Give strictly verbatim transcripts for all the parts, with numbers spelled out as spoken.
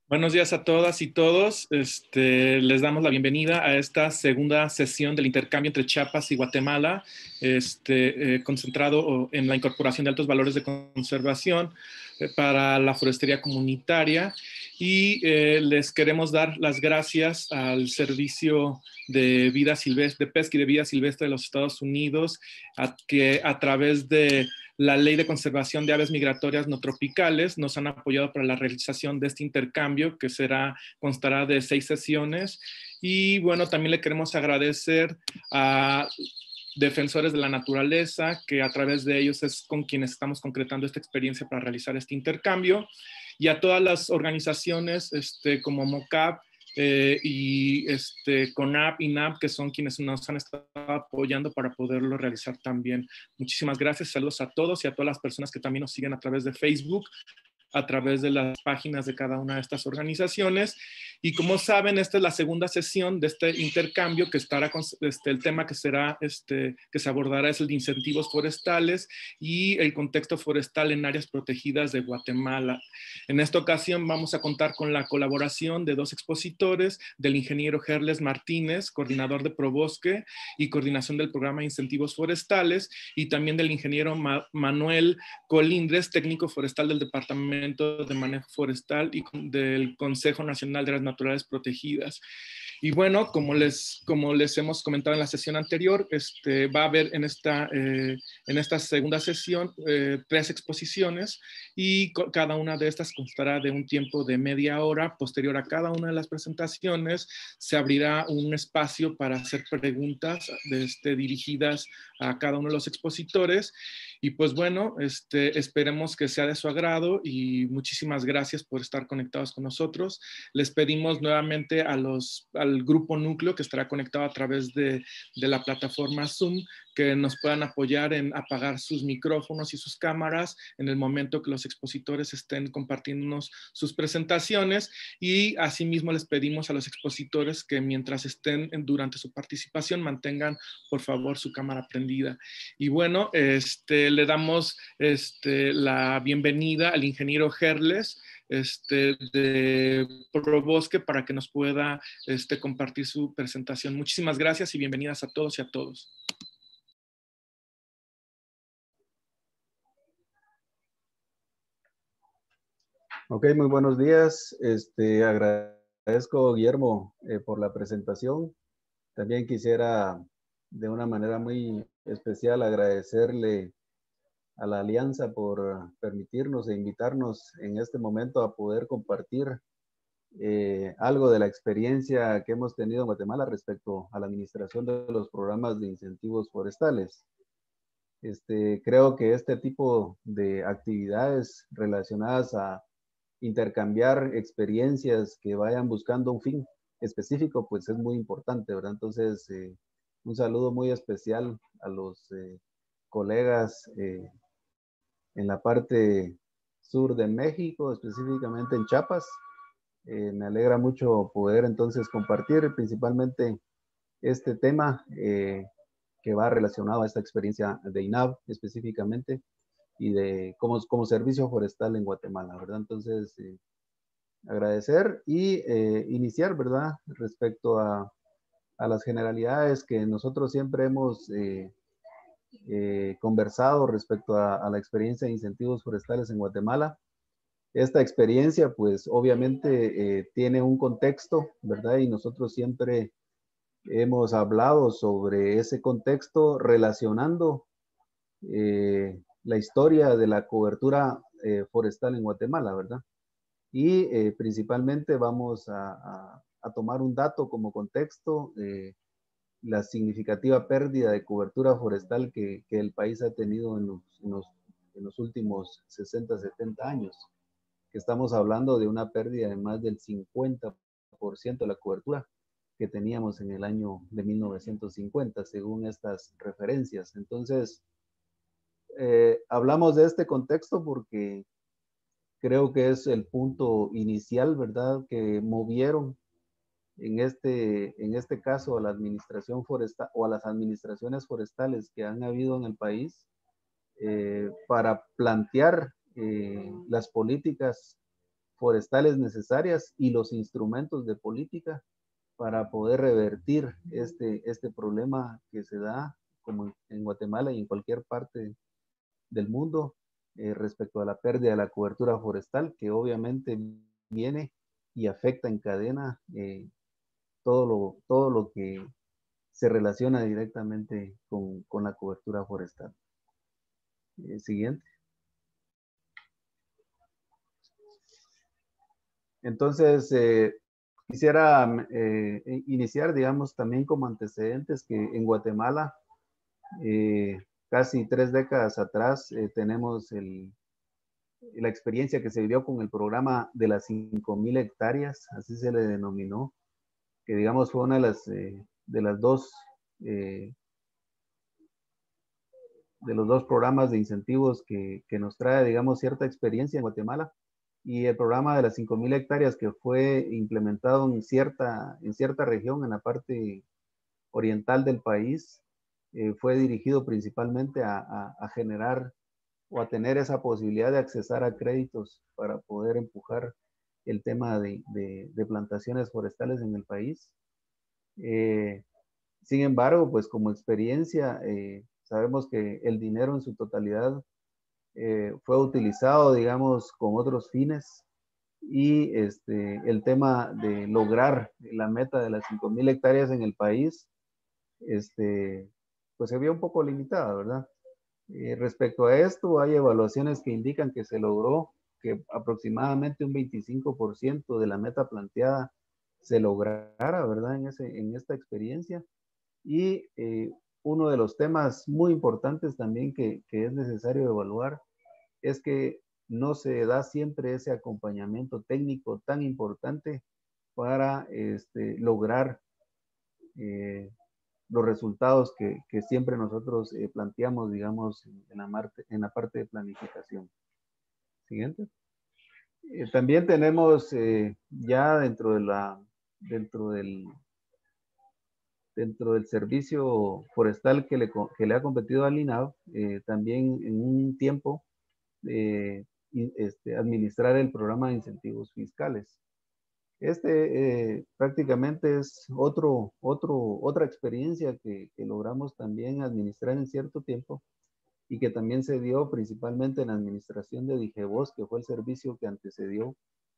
Buenos días a todas y todos. Este, les damos la bienvenida a esta segunda sesión del intercambio entre Chiapas y Guatemala, este, eh, concentrado en la incorporación de altos valores de conservación eh, para la forestería comunitaria. Y eh, les queremos dar las gracias al Servicio de Vida Silvestre, de Pesca y de Vida Silvestre de los Estados Unidos, a, que a través de la Ley de Conservación de Aves Migratorias No Tropicales nos han apoyado para la realización de este intercambio que será, constará de seis sesiones. Y bueno, también le queremos agradecer a defensores de la naturaleza, que a través de ellos es con quienes estamos concretando esta experiencia para realizar este intercambio, y a todas las organizaciones este, como MOCAP, Eh, y este, CONAP y NAP, que son quienes nos han estado apoyando para poderlo realizar también. Muchísimas gracias, saludos a todos y a todas las personas que también nos siguen a través de Facebook, a través de las páginas de cada una de estas organizaciones. Y como saben, esta es la segunda sesión de este intercambio, que estará con este, el tema que será, este, que se abordará es el de incentivos forestales y el contexto forestal en áreas protegidas de Guatemala. En esta ocasión vamos a contar con la colaboración de dos expositores, del ingeniero Gerles Martínez, coordinador de Probosque y coordinación del programa de incentivos forestales, y también del ingeniero Ma Manuel Colindres, técnico forestal del Departamento de Manejo Forestal y del Consejo Nacional de las Naturales Protegidas. Y bueno, como les, como les hemos comentado en la sesión anterior, este, va a haber en esta, eh, en esta segunda sesión eh, tres exposiciones, y cada una de estas constará de un tiempo de media hora. Posterior a cada una de las presentaciones se abrirá un espacio para hacer preguntas este, dirigidas a cada uno de los expositores. Y pues bueno, este, esperemos que sea de su agrado y muchísimas gracias por estar conectados con nosotros. Les pedimos nuevamente a los, al grupo núcleo que estará conectado a través de, de la plataforma Zoom, que nos puedan apoyar en apagar sus micrófonos y sus cámaras en el momento que los expositores estén compartiéndonos sus presentaciones. Y asimismo les pedimos a los expositores que mientras estén durante su participación mantengan por favor su cámara prendida. Y bueno, este, le damos este, la bienvenida al ingeniero Gerles este, de Probosque para que nos pueda este, compartir su presentación. Muchísimas gracias y bienvenidas a todos y a todos. Ok, muy buenos días. Este, agradezco, Guillermo, eh, por la presentación. También quisiera, de una manera muy especial, agradecerle a la Alianza por permitirnos e invitarnos en este momento a poder compartir eh, algo de la experiencia que hemos tenido en Guatemala respecto a la administración de los programas de incentivos forestales. Este, creo que este tipo de actividades relacionadas a intercambiar experiencias que vayan buscando un fin específico, pues es muy importante, ¿verdad? Entonces, eh, un saludo muy especial a los eh, colegas eh, en la parte sur de México, específicamente en Chiapas. Eh, me alegra mucho poder entonces compartir principalmente este tema eh, que va relacionado a esta experiencia de I N A V específicamente y de como, como servicio forestal en Guatemala, ¿verdad? Entonces, eh, agradecer y eh, iniciar, ¿verdad? Respecto a, a, las generalidades que nosotros siempre hemos eh, eh, conversado respecto a, a, la experiencia de incentivos forestales en Guatemala. Esta experiencia, pues, obviamente eh, tiene un contexto, ¿verdad? Y nosotros siempre hemos hablado sobre ese contexto relacionando eh, la historia de la cobertura eh, forestal en Guatemala, ¿verdad? Y eh, principalmente vamos a, a, a, tomar un dato como contexto, eh, la significativa pérdida de cobertura forestal que, que el país ha tenido en los, en, los, en los últimos sesenta, setenta años, que estamos hablando de una pérdida de más del cincuenta por ciento de la cobertura que teníamos en el año de mil novecientos cincuenta, según estas referencias. Entonces, eh, hablamos de este contexto porque creo que es el punto inicial, ¿verdad?, que movieron en este, en este caso a la administración forestal o a las administraciones forestales que han habido en el país eh, para plantear eh, las políticas forestales necesarias y los instrumentos de política para poder revertir este, este problema que se da como en Guatemala y en cualquier parte del mundo eh, respecto a la pérdida de la cobertura forestal, que obviamente viene y afecta en cadena eh, todo, lo, todo lo que se relaciona directamente con, con la cobertura forestal. Eh, siguiente. Entonces, eh, quisiera eh, iniciar, digamos, también como antecedentes que en Guatemala, eh, casi tres décadas atrás, eh, tenemos el, la experiencia que se vivió con el programa de las cinco mil hectáreas, así se le denominó, que digamos fue una de las, eh, de las dos, eh, de los dos programas de incentivos que, que nos trae, digamos, cierta experiencia en Guatemala. Y el programa de las cinco mil hectáreas que fue implementado en cierta, en cierta región, en la parte oriental del país, eh, fue dirigido principalmente a, a, a generar o a tener esa posibilidad de accesar a créditos para poder empujar el tema de, de, de plantaciones forestales en el país. Eh, sin embargo, pues como experiencia, eh, sabemos que el dinero en su totalidad eh, fue utilizado, digamos, con otros fines y este, el tema de lograr la meta de las cinco mil hectáreas en el país, este, pues se vio un poco limitada, ¿verdad? Eh, respecto a esto, hay evaluaciones que indican que se logró que aproximadamente un veinticinco por ciento de la meta planteada se lograra, ¿verdad? En, ese, en esta experiencia. Y eh, uno de los temas muy importantes también que, que es necesario evaluar es que no se da siempre ese acompañamiento técnico tan importante para este, lograr eh, los resultados que, que siempre nosotros eh, planteamos, digamos, en la, parte, en la parte de planificación. Siguiente. Eh, también tenemos eh, ya dentro, de la, dentro, del, dentro del servicio forestal que le, que le ha competido al INAV, eh, también en un tiempo eh, este, administrar el programa de incentivos fiscales. Este eh, prácticamente es otro, otro, otra experiencia que, que logramos también administrar en cierto tiempo y que también se dio principalmente en la administración de Digevos, que fue el servicio que antecedió.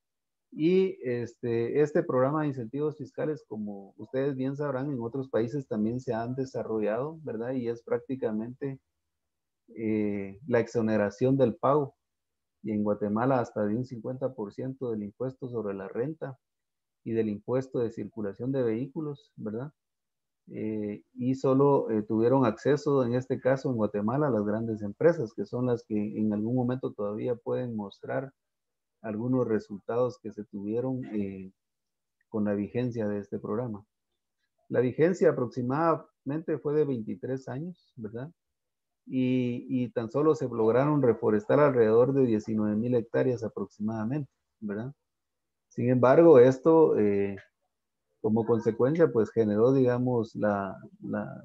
Y este, este programa de incentivos fiscales, como ustedes bien sabrán, en otros países también se han desarrollado, ¿verdad? Y es prácticamente eh, la exoneración del pago. Y en Guatemala hasta de un cincuenta por ciento del impuesto sobre la renta y del impuesto de circulación de vehículos, ¿verdad? Eh, y solo eh, tuvieron acceso, en este caso en Guatemala, a las grandes empresas, que son las que en algún momento todavía pueden mostrar algunos resultados que se tuvieron eh, con la vigencia de este programa. La vigencia aproximadamente fue de veintitrés años, ¿verdad? Y, y tan solo se lograron reforestar alrededor de diecinueve mil hectáreas aproximadamente, ¿verdad? Sin embargo, esto eh, como consecuencia, pues generó, digamos, la, la,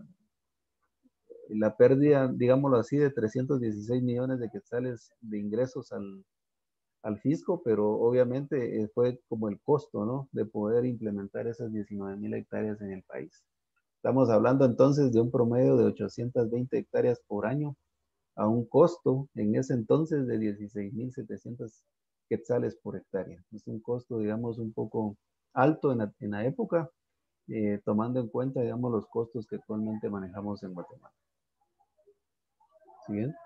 la pérdida, digámoslo así, de trescientos dieciséis millones de quetzales de ingresos al, al fisco, pero obviamente eh, fue como el costo, ¿no? De poder implementar esas diecinueve mil hectáreas en el país. Estamos hablando entonces de un promedio de ochocientas veinte hectáreas por año a un costo en ese entonces de dieciséis mil setecientos quetzales por hectárea. Es un costo, digamos, un poco alto en la, en la época, eh, tomando en cuenta, digamos, los costos que actualmente manejamos en Guatemala. ¿Siguiente?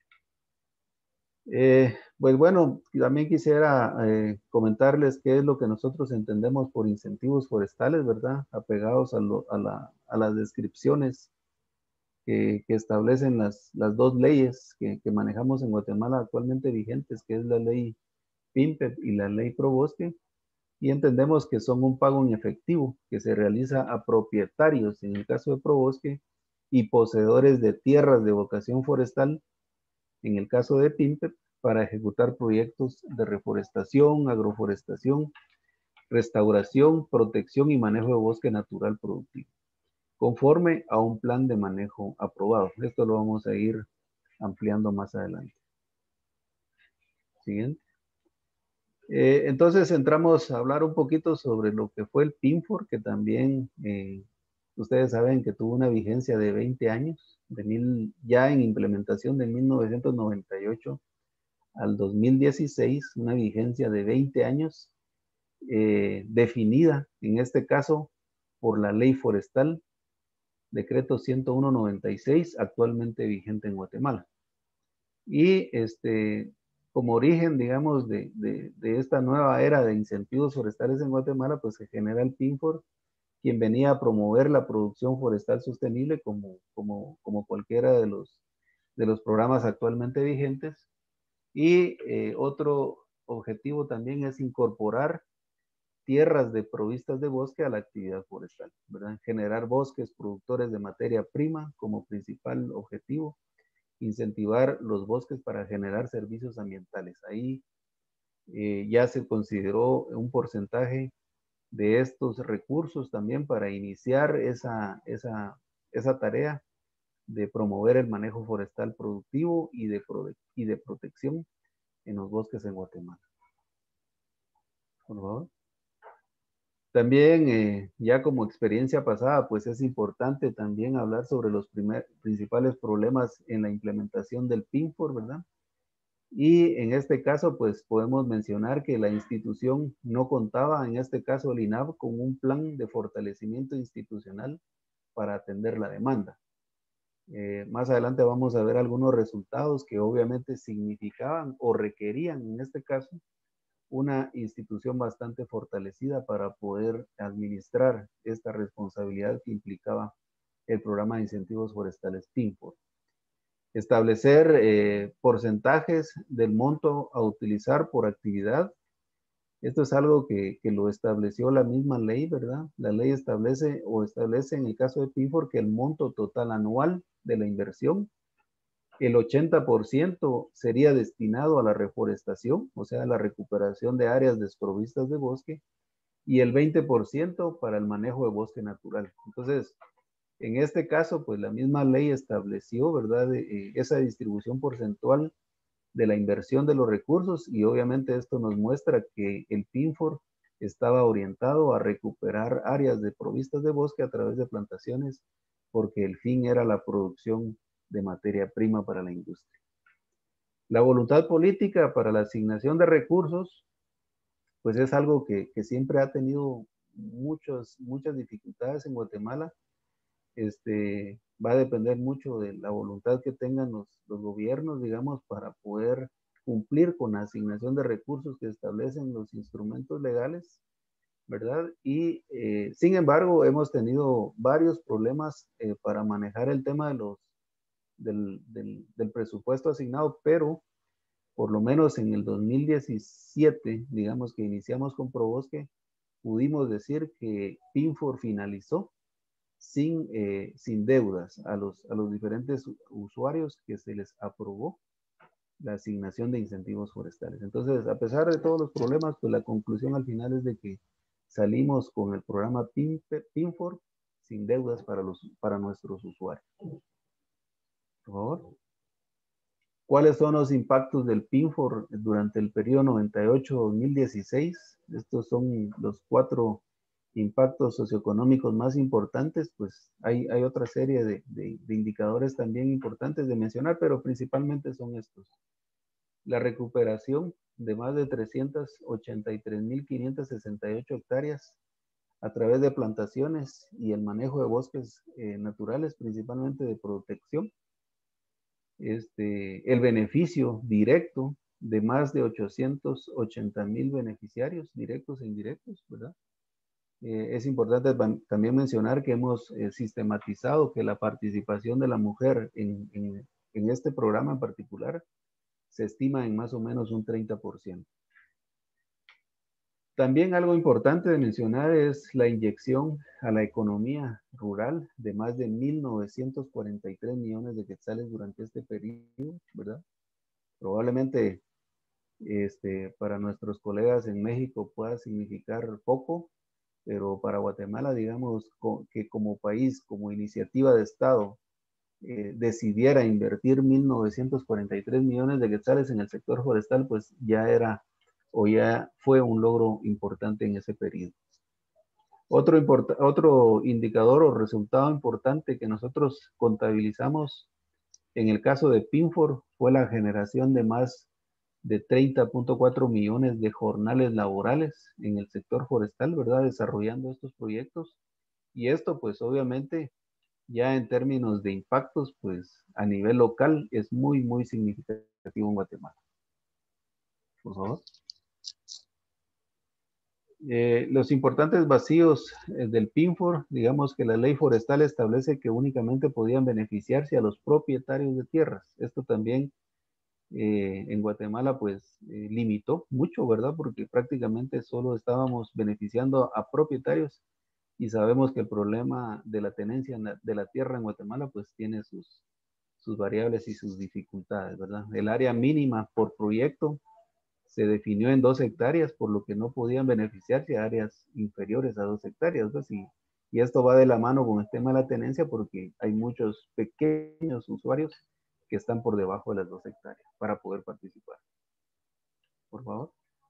Eh, pues bueno, también quisiera eh, comentarles qué es lo que nosotros entendemos por incentivos forestales, ¿verdad? Apegados a, lo, a, la, a las descripciones que, que establecen las, las dos leyes que, que manejamos en Guatemala actualmente vigentes, que es la ley PIMPEP y la ley ProBosque, y entendemos que son un pago en efectivo que se realiza a propietarios, en el caso de ProBosque, y poseedores de tierras de vocación forestal, en el caso de PIMPEP, para ejecutar proyectos de reforestación, agroforestación, restauración, protección y manejo de bosque natural productivo, conforme a un plan de manejo aprobado. Esto lo vamos a ir ampliando más adelante. Siguiente. Eh, entonces entramos a hablar un poquito sobre lo que fue el PINFOR, que también eh, ustedes saben que tuvo una vigencia de veinte años, de mil, ya en implementación de mil novecientos noventa y ocho al dos mil dieciséis, una vigencia de veinte años, eh, definida en este caso por la ley forestal, decreto ciento uno noventa y seis, actualmente vigente en Guatemala. Y este, como origen, digamos, de, de, de esta nueva era de incentivos forestales en Guatemala, pues se genera el PINFOR, quien venía a promover la producción forestal sostenible como, como, como cualquiera de los, de los programas actualmente vigentes. Y eh, otro objetivo también es incorporar tierras de provistas de bosque a la actividad forestal, ¿verdad? Generar bosques productores de materia prima como principal objetivo, incentivar los bosques para generar servicios ambientales. Ahí eh, ya se consideró un porcentaje de estos recursos también para iniciar esa, esa, esa tarea de promover el manejo forestal productivo y de, y de protección en los bosques en Guatemala. Por favor. También, eh, ya como experiencia pasada, pues es importante también hablar sobre los primer, principales problemas en la implementación del PINFOR, ¿verdad? Y en este caso, pues podemos mencionar que la institución no contaba, en este caso el I N A V, con un plan de fortalecimiento institucional para atender la demanda. Eh, más adelante vamos a ver algunos resultados que obviamente significaban o requerían, en este caso, una institución bastante fortalecida para poder administrar esta responsabilidad que implicaba el programa de incentivos forestales PINFOR. Establecer eh, porcentajes del monto a utilizar por actividad. Esto es algo que, que lo estableció la misma ley, ¿verdad? La ley establece o establece en el caso de PINFOR que el monto total anual de la inversión, el ochenta por ciento sería destinado a la reforestación, o sea, a la recuperación de áreas desprovistas de bosque, y el veinte por ciento para el manejo de bosque natural. Entonces, en este caso, pues la misma ley estableció, ¿verdad?, eh, esa distribución porcentual de la inversión de los recursos, y obviamente esto nos muestra que el PINFOR estaba orientado a recuperar áreas desprovistas de bosque a través de plantaciones, porque el fin era la producción de materia prima para la industria. La voluntad política para la asignación de recursos, pues es algo que, que siempre ha tenido muchos, muchas dificultades en Guatemala. Este, va a depender mucho de la voluntad que tengan los, los gobiernos, digamos, para poder cumplir con la asignación de recursos que establecen los instrumentos legales, ¿verdad? Y eh, sin embargo, hemos tenido varios problemas eh, para manejar el tema de los, del, del, del presupuesto asignado, pero por lo menos en el dos mil diecisiete, digamos que iniciamos con ProBosque, pudimos decir que PINFOR finalizó sin, eh, sin deudas a los, a los diferentes usuarios que se les aprobó la asignación de incentivos forestales. Entonces, a pesar de todos los problemas, pues la conclusión al final es de que salimos con el programa PINFOR sin deudas para, los, para nuestros usuarios. Por favor. ¿Cuáles son los impactos del PINFOR durante el periodo noventa y ocho a dos mil dieciséis? Estos son los cuatro impactos socioeconómicos más importantes. Pues hay, hay otra serie de, de, de indicadores también importantes de mencionar, pero principalmente son estos. La recuperación de más de trescientas ochenta y tres mil quinientas sesenta y ocho hectáreas a través de plantaciones y el manejo de bosques eh, naturales, principalmente de protección. Este, el beneficio directo de más de ochocientos ochenta mil beneficiarios directos e indirectos, ¿verdad? Eh, es importante también mencionar que hemos eh, sistematizado que la participación de la mujer en, en, en este programa en particular se estima en más o menos un treinta por ciento. También algo importante de mencionar es la inyección a la economía rural de más de mil novecientos cuarenta y tres millones de quetzales durante este periodo, ¿verdad? Probablemente este, para nuestros colegas en México pueda significar poco, pero para Guatemala, digamos que como país, como iniciativa de Estado, eh, decidiera invertir mil novecientos cuarenta y tres millones de quetzales en el sector forestal, pues ya era o ya fue un logro importante en ese periodo. Otro, otro indicador o resultado importante que nosotros contabilizamos en el caso de Pinfor fue la generación de más de treinta punto cuatro millones de jornales laborales en el sector forestal, ¿verdad? Desarrollando estos proyectos. Y esto, pues, obviamente, ya en términos de impactos, pues, a nivel local es muy, muy significativo en Guatemala. Por favor. Eh, los importantes vacíos eh, del Pinfor, digamos que la ley forestal establece que únicamente podían beneficiarse a los propietarios de tierras. Esto también eh, en Guatemala pues eh, limitó mucho, ¿verdad? Porque prácticamente solo estábamos beneficiando a propietarios y sabemos que el problema de la tenencia de la tierra en Guatemala pues tiene sus, sus variables y sus dificultades, ¿verdad? El área mínima por proyecto se definió en dos hectáreas, por lo que no podían beneficiarse a áreas inferiores a dos hectáreas, ¿ves? Y, y esto va de la mano con el tema de la tenencia porque hay muchos pequeños usuarios que están por debajo de las dos hectáreas para poder participar. Por favor.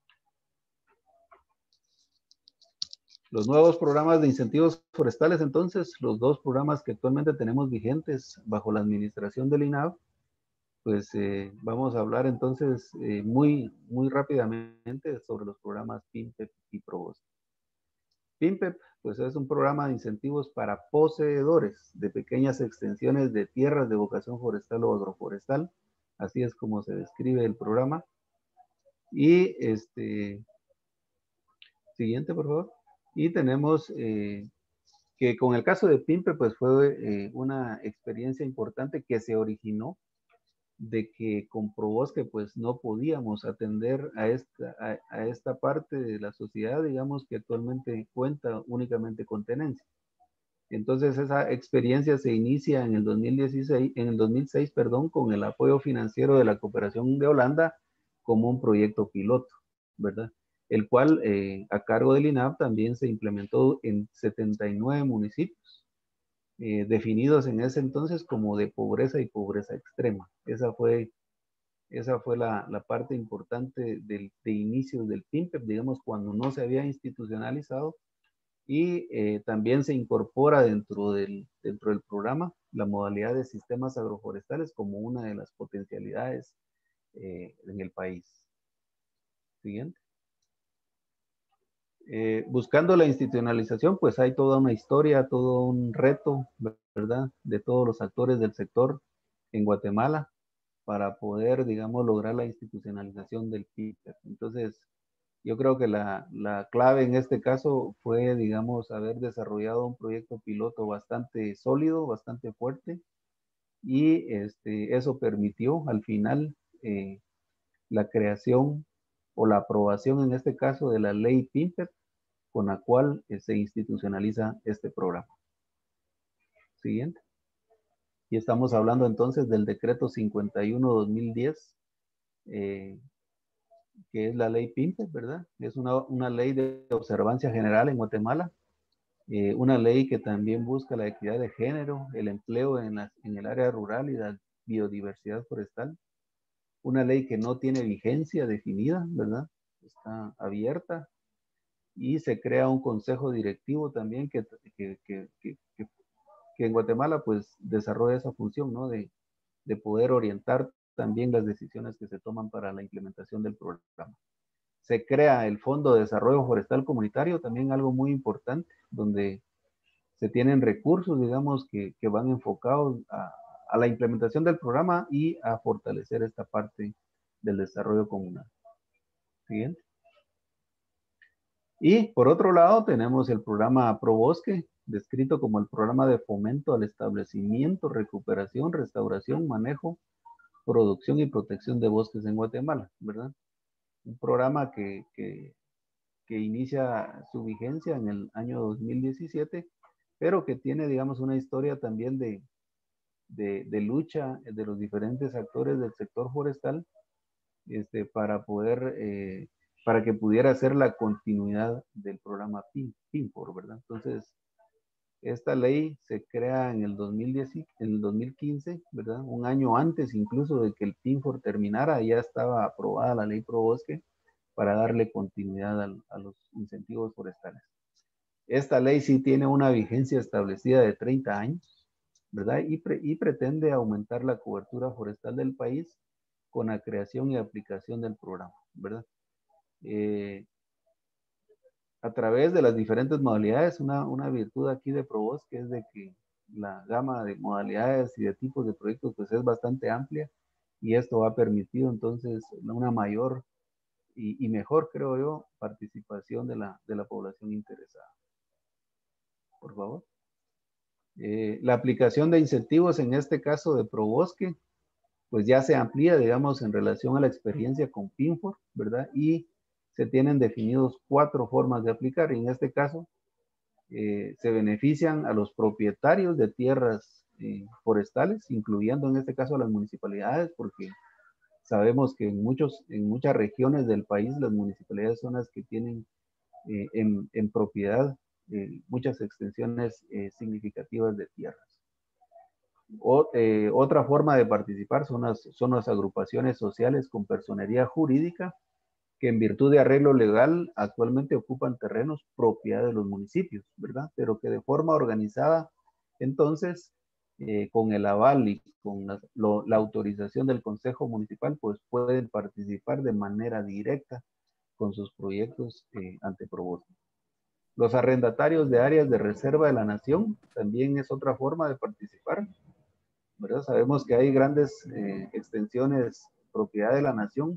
Los nuevos programas de incentivos forestales, entonces, los dos programas que actualmente tenemos vigentes bajo la administración del I N A V, pues eh, vamos a hablar entonces eh, muy, muy rápidamente sobre los programas PINPEP y PROBOSQUE. PINPEP, pues es un programa de incentivos para poseedores de pequeñas extensiones de tierras de vocación forestal o agroforestal, así es como se describe el programa. Y este, siguiente, por favor. Y tenemos eh, que con el caso de PINPEP, pues fue eh, una experiencia importante que se originó de que comprobó que pues no podíamos atender a esta, a, a esta parte de la sociedad, digamos, que actualmente cuenta únicamente con tenencia. Entonces esa experiencia se inicia en el dos mil dieciséis, en el dos mil seis, perdón, con el apoyo financiero de la Cooperación de Holanda como un proyecto piloto, ¿verdad? El cual eh, a cargo del I N A V también se implementó en setenta y nueve municipios, eh, definidos en ese entonces como de pobreza y pobreza extrema. Esa fue, esa fue la, la parte importante del, de inicios del PINPEP, digamos, cuando no se había institucionalizado. Y eh, también se incorpora dentro del, dentro del programa la modalidad de sistemas agroforestales como una de las potencialidades eh, en el país. Siguiente. Eh, buscando la institucionalización, pues hay toda una historia, todo un reto, ¿verdad?, de todos los actores del sector en Guatemala para poder, digamos, lograr la institucionalización del PINPEP. Entonces, yo creo que la, la clave en este caso fue, digamos, haber desarrollado un proyecto piloto bastante sólido, bastante fuerte, y este, eso permitió al final eh, la creación o la aprobación en este caso de la ley PINPEP, con la cual eh, se institucionaliza este programa. Siguiente. Y estamos hablando entonces del decreto cincuenta y uno dos mil diez, eh, que es la ley PINPEP, ¿verdad? Es una, una ley de observancia general en Guatemala, eh, una ley que también busca la equidad de género, el empleo en, la, en el área rural y la biodiversidad forestal, una ley que no tiene vigencia definida, ¿verdad? Está abierta, y se crea un consejo directivo también que, que, que, que, que en Guatemala pues desarrolla esa función, ¿no? De, de poder orientar también las decisiones que se toman para la implementación del programa. Se crea el Fondo de Desarrollo Forestal Comunitario, también algo muy importante, donde se tienen recursos, digamos, que, que van enfocados a, a la implementación del programa y a fortalecer esta parte del desarrollo comunal. Siguiente. Y por otro lado tenemos el programa ProBosque, descrito como el programa de fomento al establecimiento, recuperación, restauración, manejo, producción y protección de bosques en Guatemala, ¿verdad? Un programa que, que, que inicia su vigencia en el año dos mil diecisiete, pero que tiene, digamos, una historia también de, de, de lucha de los diferentes actores del sector forestal, este, para poder, eh, para que pudiera hacer la continuidad del programa PINFOR, ¿verdad? Entonces, esta ley se crea en el, dos mil diez, en el dos mil quince, ¿verdad? Un año antes incluso de que el PINFOR terminara, ya estaba aprobada la ley ProBosque, para darle continuidad a, a los incentivos forestales. Esta ley sí tiene una vigencia establecida de treinta años, ¿verdad? Y, pre, y pretende aumentar la cobertura forestal del país con la creación y aplicación del programa, ¿verdad? Eh, a través de las diferentes modalidades, una, una virtud aquí de Probosque es de que la gama de modalidades y de tipos de proyectos pues es bastante amplia y esto ha permitido entonces una mayor y, y mejor, creo yo, participación de la, de la población interesada. Por favor. Eh, la aplicación de incentivos en este caso de Probosque pues ya se amplía, digamos, en relación a la experiencia con Pinfor, ¿verdad? Y se tienen definidos cuatro formas de aplicar y en este caso eh, se benefician a los propietarios de tierras eh, forestales, incluyendo en este caso a las municipalidades, porque sabemos que en, muchos, en muchas regiones del país las municipalidades son las que tienen eh, en, en, propiedad eh, muchas extensiones eh, significativas de tierras. O, eh, otra forma de participar son las, son las agrupaciones sociales con personería jurídica que en virtud de arreglo legal actualmente ocupan terrenos propiedad de los municipios, ¿verdad? Pero que de forma organizada, entonces, eh, con el aval y con la, lo, la autorización del Consejo Municipal, pues pueden participar de manera directa con sus proyectos eh, ante Probosque. Los arrendatarios de áreas de reserva de la nación también es otra forma de participar, ¿verdad? Sabemos que hay grandes eh, extensiones propiedad de la nación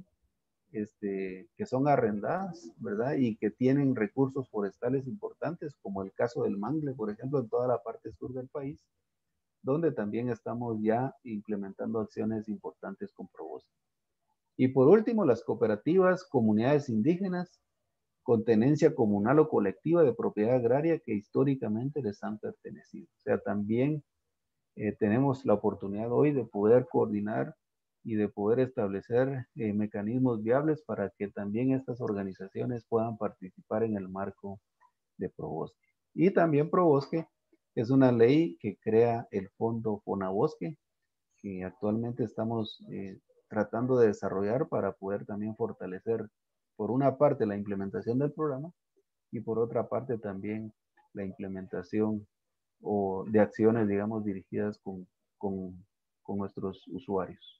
este, que son arrendadas, ¿verdad? Y que tienen recursos forestales importantes, como el caso del Mangle, por ejemplo, en toda la parte sur del país, donde también estamos ya implementando acciones importantes con Probosque. Y por último, las cooperativas, comunidades indígenas, con tenencia comunal o colectiva de propiedad agraria que históricamente les han pertenecido. O sea, también eh, tenemos la oportunidad hoy de poder coordinar y de poder establecer eh, mecanismos viables para que también estas organizaciones puedan participar en el marco de Probosque. Y también Probosque es una ley que crea el fondo Fonabosque, que actualmente estamos eh, tratando de desarrollar para poder también fortalecer, por una parte, la implementación del programa y por otra parte también la implementación o de acciones, digamos, dirigidas con, con, con nuestros usuarios.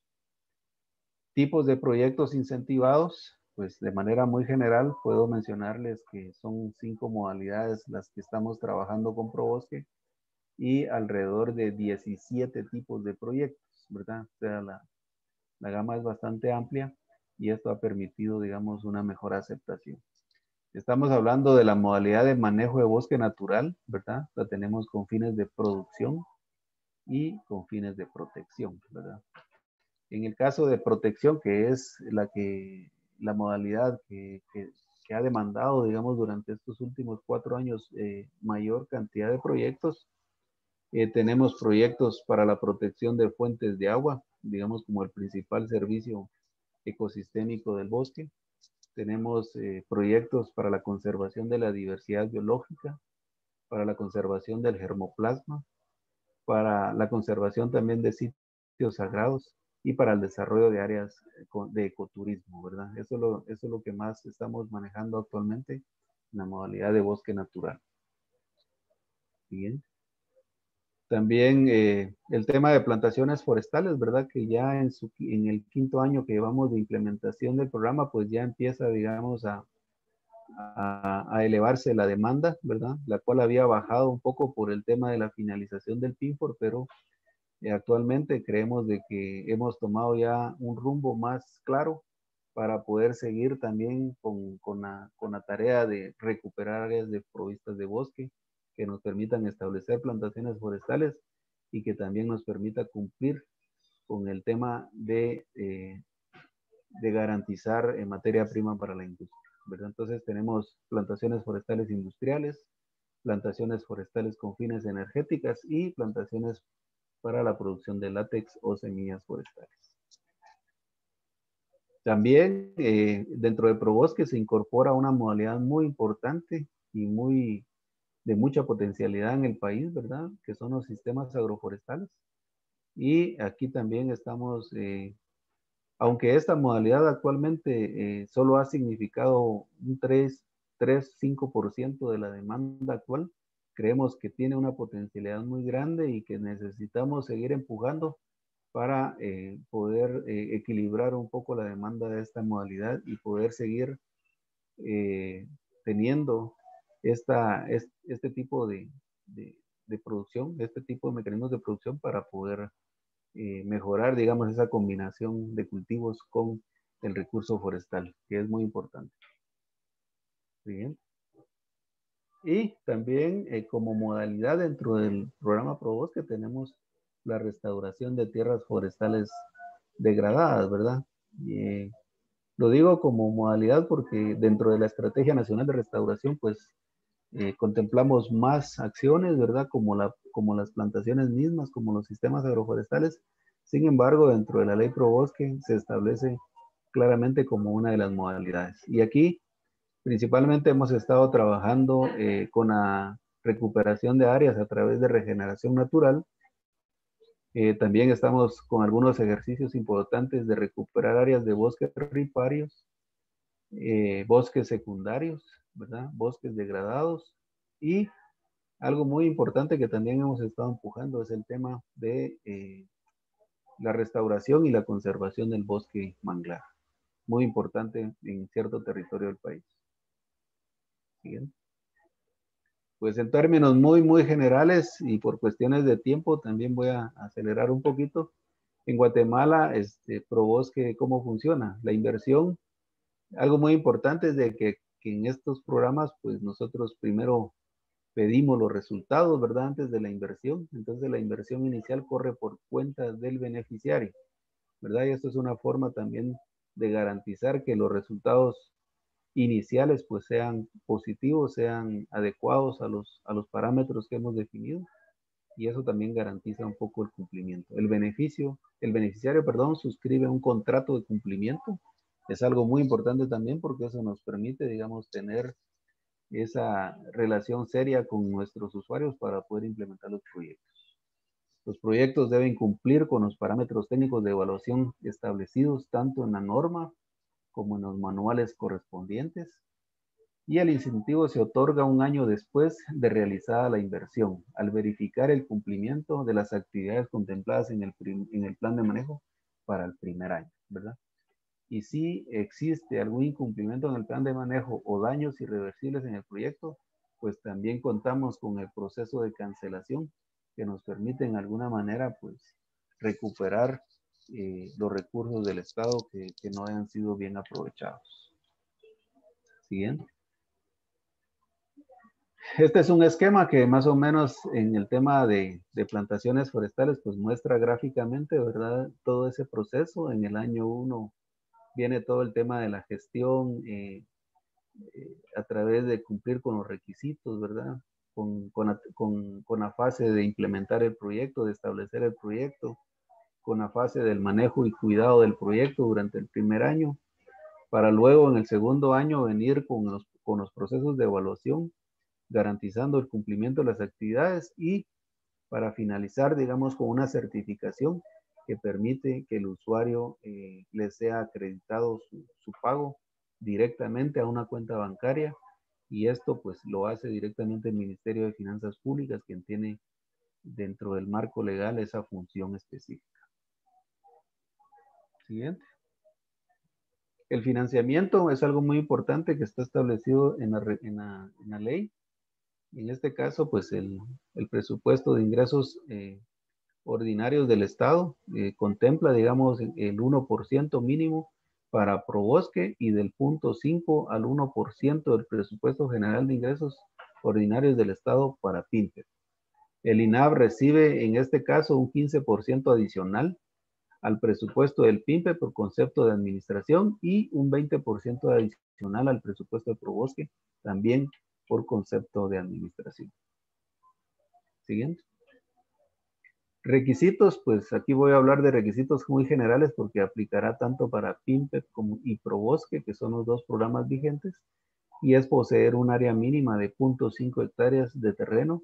Tipos de proyectos incentivados, pues de manera muy general puedo mencionarles que son cinco modalidades las que estamos trabajando con Probosque y alrededor de diecisiete tipos de proyectos, ¿verdad? O sea, la, la gama es bastante amplia y esto ha permitido, digamos, una mejor aceptación. Estamos hablando de la modalidad de manejo de bosque natural, ¿verdad? La tenemos con fines de producción y con fines de protección, ¿verdad? En el caso de protección, que es la que la modalidad que, que, que ha demandado, digamos, durante estos últimos cuatro años eh, mayor cantidad de proyectos, eh, tenemos proyectos para la protección de fuentes de agua, digamos, como el principal servicio ecosistémico del bosque. Tenemos eh, proyectos para la conservación de la diversidad biológica, para la conservación del germoplasma, para la conservación también de sitios sagrados y para el desarrollo de áreas de ecoturismo, ¿verdad? Eso es lo, eso es lo que más estamos manejando actualmente en la modalidad de bosque natural. Bien. También eh, el tema de plantaciones forestales, ¿verdad? Que ya en, su, en el quinto año que llevamos de implementación del programa, pues ya empieza, digamos, a, a, a elevarse la demanda, ¿verdad? La cual había bajado un poco por el tema de la finalización del Pinfor, pero eh, actualmente creemos de que hemos tomado ya un rumbo más claro para poder seguir también con, con, la, con la tarea de recuperar áreas de provistas de bosque que nos permitan establecer plantaciones forestales y que también nos permita cumplir con el tema de, eh, de garantizar en materia prima para la industria, ¿verdad? Entonces tenemos plantaciones forestales industriales, plantaciones forestales con fines energéticas y plantaciones para la producción de látex o semillas forestales. También eh, dentro de Probosque se incorpora una modalidad muy importante y muy de mucha potencialidad en el país, ¿verdad? Que son los sistemas agroforestales. Y aquí también estamos eh, aunque esta modalidad actualmente eh, solo ha significado un tres, cinco por ciento de la demanda actual, creemos que tiene una potencialidad muy grande y que necesitamos seguir empujando para eh, poder eh, equilibrar un poco la demanda de esta modalidad y poder seguir eh, teniendo esta, es, este tipo de, de, de producción, este tipo de mecanismos de producción para poder eh, mejorar, digamos, esa combinación de cultivos con el recurso forestal, que es muy importante. Bien. Y también eh, como modalidad dentro del programa ProBosque tenemos la restauración de tierras forestales degradadas, ¿verdad? Eh, lo digo como modalidad porque dentro de la Estrategia Nacional de Restauración, pues eh, contemplamos más acciones, ¿verdad? Como, la, como las plantaciones mismas, como los sistemas agroforestales. Sin embargo, dentro de la ley ProBosque se establece claramente como una de las modalidades. Y aquí principalmente hemos estado trabajando eh, con la recuperación de áreas a través de regeneración natural. Eh, también estamos con algunos ejercicios importantes de recuperar áreas de bosques riparios, eh, bosques secundarios, ¿verdad? Bosques degradados. Y algo muy importante que también hemos estado empujando es el tema de eh, la restauración y la conservación del bosque manglar. Muy importante en cierto territorio del país. ¿Bien? Pues en términos muy, muy generales y por cuestiones de tiempo, también voy a acelerar un poquito. En Guatemala, este, ProBosque, ¿cómo funciona? La inversión, algo muy importante es de que, que en estos programas, pues nosotros primero pedimos los resultados, ¿verdad? Antes de la inversión. Entonces la inversión inicial corre por cuenta del beneficiario, ¿verdad? Y esto es una forma también de garantizar que los resultados iniciales pues sean positivos, sean adecuados a los, a los parámetros que hemos definido, y eso también garantiza un poco el cumplimiento. El beneficio, el beneficiario, perdón, suscribe un contrato de cumplimiento. Es algo muy importante también porque eso nos permite, digamos, tener esa relación seria con nuestros usuarios para poder implementar los proyectos. Los proyectos deben cumplir con los parámetros técnicos de evaluación establecidos tanto en la norma como en los manuales correspondientes, y el incentivo se otorga un año después de realizada la inversión, al verificar el cumplimiento de las actividades contempladas en el, en el plan de manejo para el primer año, ¿verdad? Y si existe algún incumplimiento en el plan de manejo o daños irreversibles en el proyecto, pues también contamos con el proceso de cancelación que nos permite en alguna manera pues recuperar eh, los recursos del Estado que, que no hayan sido bien aprovechados. Siguiente. Este es un esquema que más o menos en el tema de, de plantaciones forestales pues muestra gráficamente, ¿verdad? Todo ese proceso. En el año uno viene todo el tema de la gestión eh, eh, a través de cumplir con los requisitos, ¿verdad? Con, con, con, con la fase de implementar el proyecto, de establecer el proyecto, con la fase del manejo y cuidado del proyecto durante el primer año, para luego en el segundo año venir con los, con los procesos de evaluación, garantizando el cumplimiento de las actividades y para finalizar, digamos, con una certificación que permite que el usuario eh, le sea acreditado su, su pago directamente a una cuenta bancaria, y esto pues lo hace directamente el Ministerio de Finanzas Públicas, quien tiene dentro del marco legal esa función específica. Siguiente. El financiamiento es algo muy importante que está establecido en la, en la, en la ley. En este caso, pues el, el presupuesto de ingresos eh, ordinarios del Estado eh, contempla, digamos, el uno por ciento mínimo para ProBosque y del punto cinco al uno por ciento del presupuesto general de ingresos ordinarios del Estado para PINPEP. El INAV recibe en este caso un quince por ciento adicional al presupuesto del PINPEP por concepto de administración y un veinte por ciento adicional al presupuesto de ProBosque también por concepto de administración. Siguiente. Requisitos, pues aquí voy a hablar de requisitos muy generales porque aplicará tanto para PINPEP como y ProBosque, que son los dos programas vigentes, y es poseer un área mínima de cero punto cinco hectáreas de terreno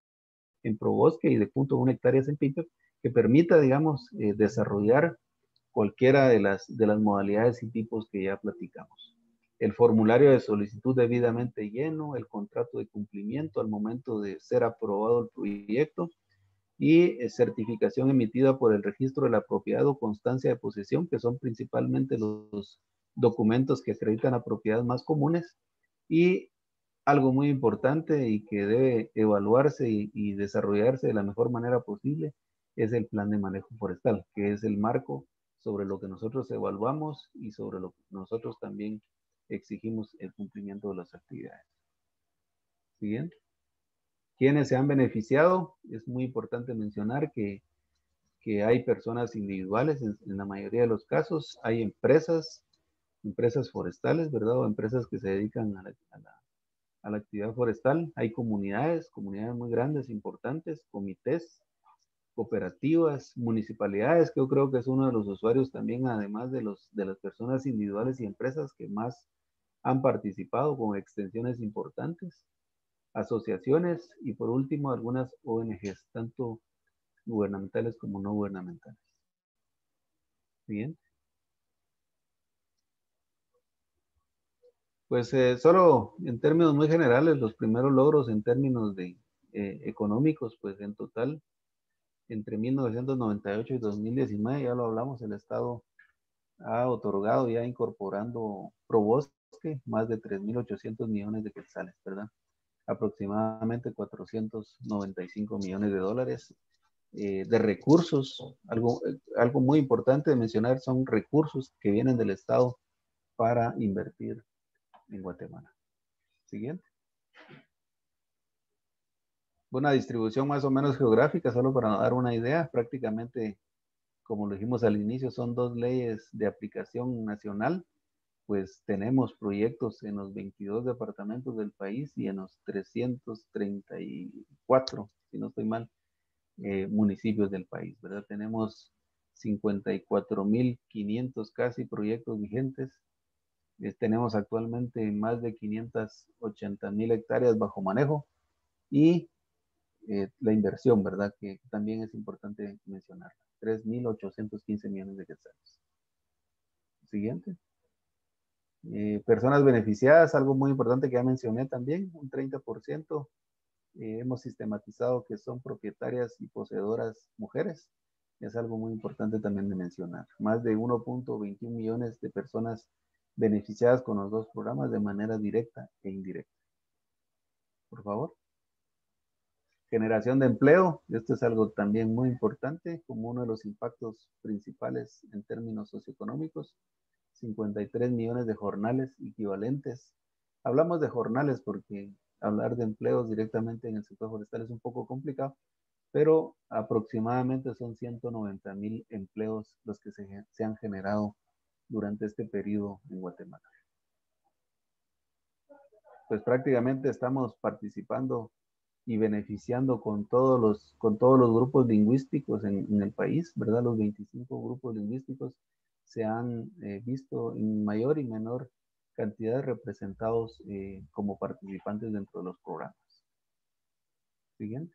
en ProBosque y de cero punto uno hectáreas en PINPEP, que permita, digamos, eh, desarrollar cualquiera de las, de las modalidades y tipos que ya platicamos. El formulario de solicitud debidamente lleno, el contrato de cumplimiento al momento de ser aprobado el proyecto y eh, certificación emitida por el registro de la propiedad o constancia de posesión, que son principalmente los documentos que acreditan la propiedad más comunes. Y algo muy importante y que debe evaluarse y, y desarrollarse de la mejor manera posible es el plan de manejo forestal, que es el marco sobre lo que nosotros evaluamos y sobre lo que nosotros también exigimos el cumplimiento de las actividades. Siguiente. ¿Quiénes se han beneficiado? Es muy importante mencionar que, que hay personas individuales en, en la mayoría de los casos, hay empresas, empresas forestales, ¿verdad? O empresas que se dedican a la, a la, a la actividad forestal, hay comunidades, comunidades muy grandes, importantes, comités, cooperativas, municipalidades, que yo creo que es uno de los usuarios también, además de, los, de las personas individuales y empresas que más han participado con extensiones importantes, asociaciones y por último algunas O N Ges, tanto gubernamentales como no gubernamentales. Bien. Pues eh, solo en términos muy generales, los primeros logros en términos de eh, económicos, pues en total, entre mil novecientos noventa y ocho y dos mil diecinueve, ya lo hablamos, el Estado ha otorgado ya incorporando Probosque más de tres mil ochocientos millones de quetzales, ¿verdad? Aproximadamente cuatrocientos noventa y cinco millones de dólares eh, de recursos. Algo, algo muy importante de mencionar son recursos que vienen del Estado para invertir en Guatemala. Siguiente. Una distribución más o menos geográfica, solo para dar una idea, prácticamente, como lo dijimos al inicio, son dos leyes de aplicación nacional, pues tenemos proyectos en los veintidós departamentos del país y en los trescientos treinta y cuatro, si no estoy mal, eh, municipios del país, ¿verdad? Tenemos cincuenta y cuatro mil quinientos casi proyectos vigentes. Eh, tenemos actualmente más de quinientas ochenta mil hectáreas bajo manejo y eh, la inversión, ¿verdad? Que también es importante mencionar. tres mil ochocientos quince millones de quetzales. Siguiente. Eh, personas beneficiadas, algo muy importante que ya mencioné también, un treinta por ciento eh, hemos sistematizado que son propietarias y poseedoras mujeres. Es algo muy importante también de mencionar. Más de uno punto veintiuno millones de personas beneficiadas con los dos programas de manera directa e indirecta. Por favor. Generación de empleo. Esto es algo también muy importante como uno de los impactos principales en términos socioeconómicos. cincuenta y tres millones de jornales equivalentes. Hablamos de jornales porque hablar de empleos directamente en el sector forestal es un poco complicado, pero aproximadamente son ciento noventa mil empleos los que se, se han generado durante este periodo en Guatemala. Pues prácticamente estamos participando y beneficiando con todos los, con todos los grupos lingüísticos en, en el país, ¿verdad? Los veinticinco grupos lingüísticos se han eh, visto en mayor y menor cantidad representados eh, como participantes dentro de los programas. Siguiente.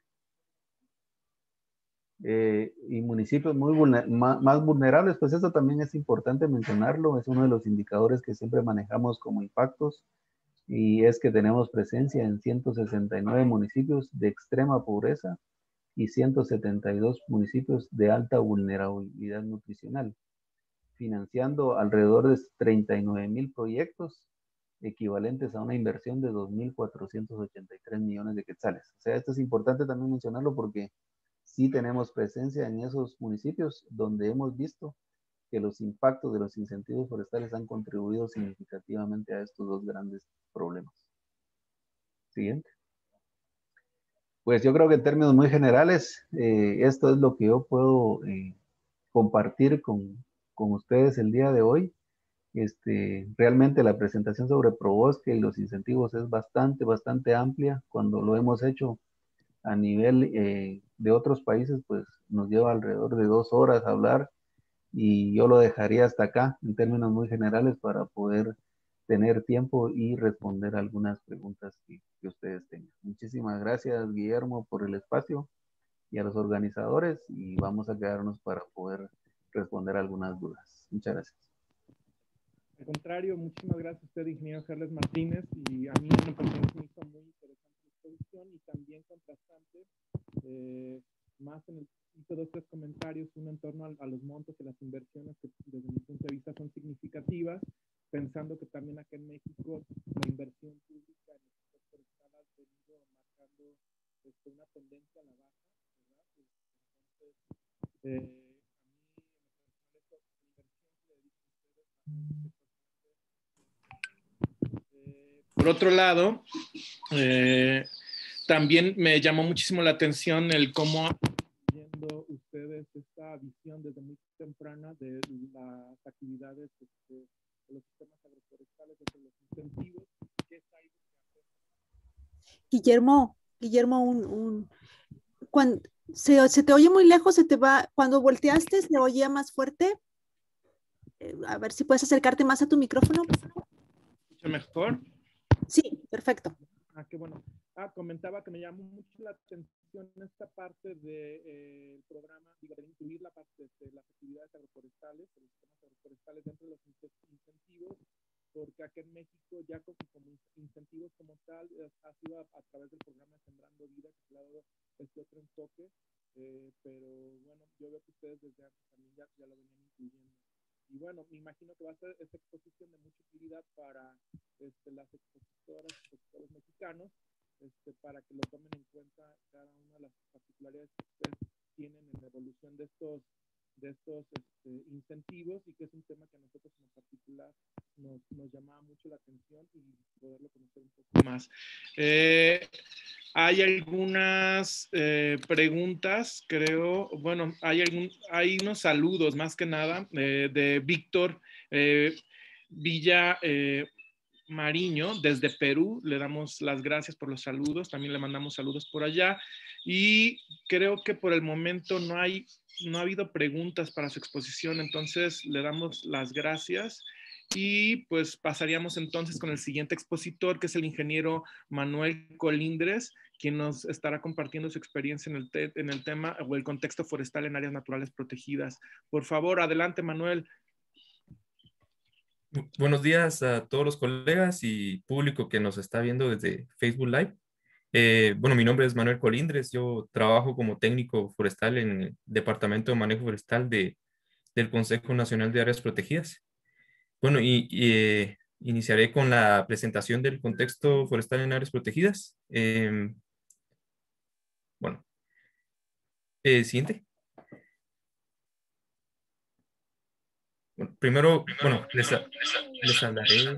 Eh, y municipios muy vulner más, más vulnerables, pues eso también es importante mencionarlo, es uno de los indicadores que siempre manejamos como impactos, y es que tenemos presencia en ciento sesenta y nueve municipios de extrema pobreza y ciento setenta y dos municipios de alta vulnerabilidad nutricional, financiando alrededor de treinta y nueve mil proyectos equivalentes a una inversión de dos mil cuatrocientos ochenta y tres millones de quetzales. O sea, esto es importante también mencionarlo porque sí tenemos presencia en esos municipios donde hemos visto que los impactos de los incentivos forestales han contribuido significativamente a estos dos grandes problemas. Siguiente. Pues yo creo que en términos muy generales, eh, esto es lo que yo puedo eh, compartir con, con ustedes el día de hoy. Este, realmente la presentación sobre Probosque y los incentivos es bastante, bastante amplia. Cuando lo hemos hecho a nivel eh, de otros países, pues nos lleva alrededor de dos horas hablar y yo lo dejaría hasta acá en términos muy generales para poder tener tiempo y responder algunas preguntas que, que ustedes tengan. Muchísimas gracias, Guillermo, por el espacio y a los organizadores, y vamos a quedarnos para poder responder algunas dudas. Muchas gracias. Al contrario, muchísimas gracias a usted, ingeniero Carles Martínez, y a mí en lo personal me hizo muy interesante la exposición y también contrastante, eh, más en el, hice dos, tres comentarios, uno en torno a, a los montos y las inversiones que desde mi punto de vista son significativas, pensando que también acá en México la inversión pública en el sector forestal ha venido marcando este, una tendencia a la baja, ¿verdad? Entonces, eh, a mí en lo personal esta inversión que le dedican ustedes a por otro lado, eh, también me llamó muchísimo la atención el cómo viendo ustedes esta visión desde muy temprana de las actividades este, de los sistemas agroforestales, de los incentivos. ¿Qué está ahí? Guillermo, Guillermo, un, un, cuando, se, se te oye muy lejos, se te va, cuando volteaste se oía más fuerte. Eh, a ver si puedes acercarte más a tu micrófono. ¿Escucha mejor? Sí, perfecto. Ah, qué bueno. Ah, comentaba que me llamó mucho la atención esta parte del de, eh, programa, digo, de incluir la parte de las actividades agroforestales, de los sistemas agroforestales dentro de los incentivos, porque aquí en México ya como, como incentivos como tal ha sido a, a través del programa Sembrando Vida que se le ha dado este otro enfoque, eh, pero bueno, yo veo que ustedes desde antes también ya, ya lo venían incluyendo. Y bueno, me imagino que va a ser esta exposición de mucha utilidad para este, las expositoras y expositores mexicanos, este, para que lo tomen en cuenta cada una de las particularidades que ustedes tienen en la evolución de estos, de estos este, incentivos, y que es un tema que a nosotros en particular nos, nos llamaba mucho la atención y poderlo conocer un poco más. Eh, hay algunas eh, preguntas, creo, bueno, hay, algún, hay unos saludos más que nada eh, de Víctor eh, Villa eh, Mariño desde Perú. Le damos las gracias por los saludos, también le mandamos saludos por allá, y creo que por el momento no hay, no ha habido preguntas para su exposición, entonces le damos las gracias. Y pues pasaríamos entonces con el siguiente expositor, que es el ingeniero Manuel Colindres, quien nos estará compartiendo su experiencia en el, te en el tema o el contexto forestal en áreas naturales protegidas. Por favor, adelante, Manuel. Buenos días a todos los colegas y público que nos está viendo desde Facebook Live. Eh, bueno, mi nombre es Manuel Colindres, yo trabajo como técnico forestal en el Departamento de Manejo Forestal de, del Consejo Nacional de Áreas Protegidas. Bueno, y, y eh, iniciaré con la presentación del contexto forestal en áreas protegidas. Eh, bueno, eh, siguiente. Bueno, primero, bueno, les, les hablaré.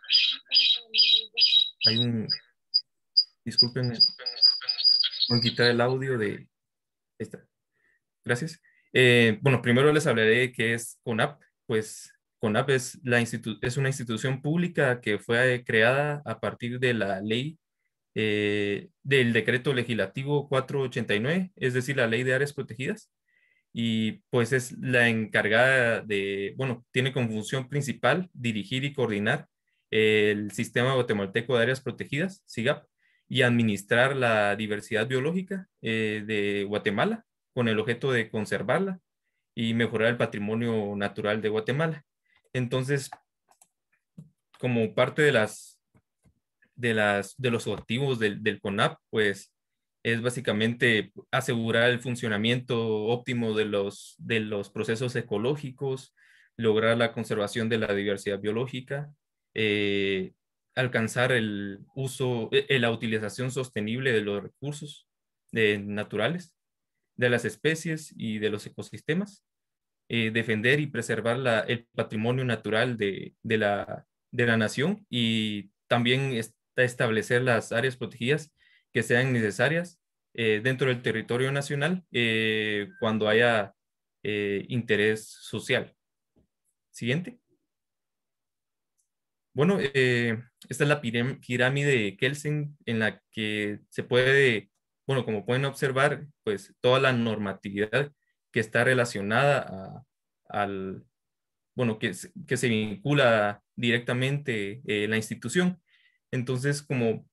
Hay un, disculpen, voy a quitar el audio de esta. Gracias. Eh, bueno, primero les hablaré de qué es CONAP. Pues CONAP es, la institu es una institución pública que fue creada a partir de la ley eh, del decreto legislativo cuatrocientos ochenta y nueve, es decir, la ley de áreas protegidas. Y pues es la encargada de, bueno, tiene como función principal dirigir y coordinar el Sistema Guatemalteco de Áreas Protegidas, SIGAP, y administrar la diversidad biológica eh, de Guatemala con el objeto de conservarla y mejorar el patrimonio natural de Guatemala. Entonces, como parte de las de las de los objetivos del, del CONAP, pues es básicamente asegurar el funcionamiento óptimo de los de los procesos ecológicos, lograr la conservación de la diversidad biológica, eh, alcanzar el uso, eh, la utilización sostenible de los recursos eh, naturales, de las especies y de los ecosistemas, eh, defender y preservar la, el patrimonio natural de, de, la, de la nación, y también est establecer las áreas protegidas que sean necesarias eh, dentro del territorio nacional eh, cuando haya eh, interés social. Siguiente. Bueno, eh, esta es la pirámide de Kelsen, en la que se puede, bueno, como pueden observar, pues toda la normatividad que está relacionada a, al, bueno, que, que se vincula directamente eh, la institución. Entonces, como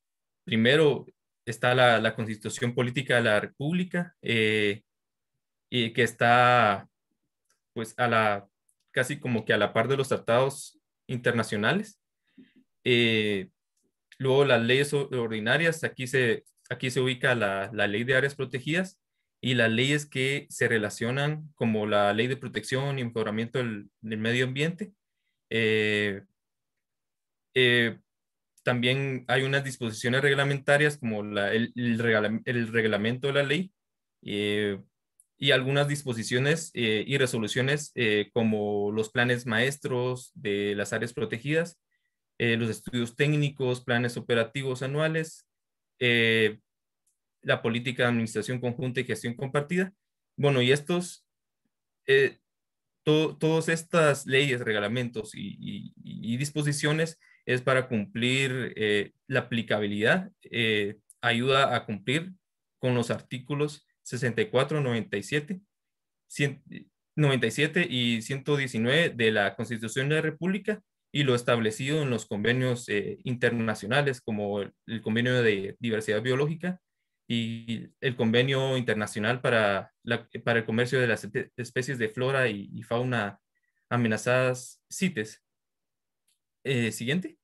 primero está la, la Constitución Política de la República, eh, y que está pues a la, casi como que a la par de los tratados internacionales. Eh, luego las leyes ordinarias, aquí se, aquí se ubica la, la ley de áreas protegidas y las leyes que se relacionan como la ley de protección y mejoramiento del, del medio ambiente. Eh, eh, también hay unas disposiciones reglamentarias como la, el, el, regla, el reglamento de la ley eh, y algunas disposiciones eh, y resoluciones eh, como los planes maestros de las áreas protegidas, eh, los estudios técnicos, planes operativos anuales, eh, la política de administración conjunta y gestión compartida. Bueno, y estos, eh, to, todas estas leyes, reglamentos y, y, y disposiciones es para cumplir eh, la aplicabilidad, eh, ayuda a cumplir con los artículos sesenta y cuatro, noventa y siete, noventa y siete y ciento diecinueve de la Constitución de la República y lo establecido en los convenios eh, internacionales como el, el Convenio de Diversidad Biológica y el Convenio Internacional para, la, para el Comercio de las Especies de Flora y, y Fauna Amenazadas, CITES. Eh, siguiente.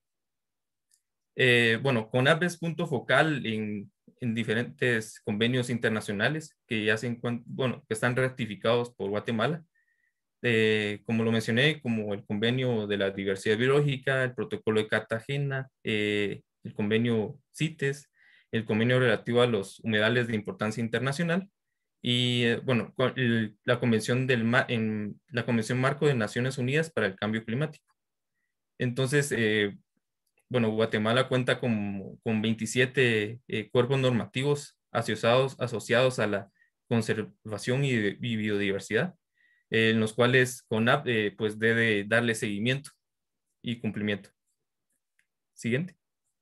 Eh, bueno, CONAP es punto focal en, en diferentes convenios internacionales que ya se encuentran, bueno, que están ratificados por Guatemala. Eh, como lo mencioné, como el convenio de la diversidad biológica, el protocolo de Cartagena, eh, el convenio CITES, el convenio relativo a los humedales de importancia internacional y, eh, bueno, el, la, convención del, en, la Convención Marco de Naciones Unidas para el Cambio Climático. Entonces, eh, bueno, Guatemala cuenta con, con veintisiete eh, cuerpos normativos asociados, asociados a la conservación y, y biodiversidad, eh, en los cuales CONAP eh, pues debe darle seguimiento y cumplimiento. Siguiente.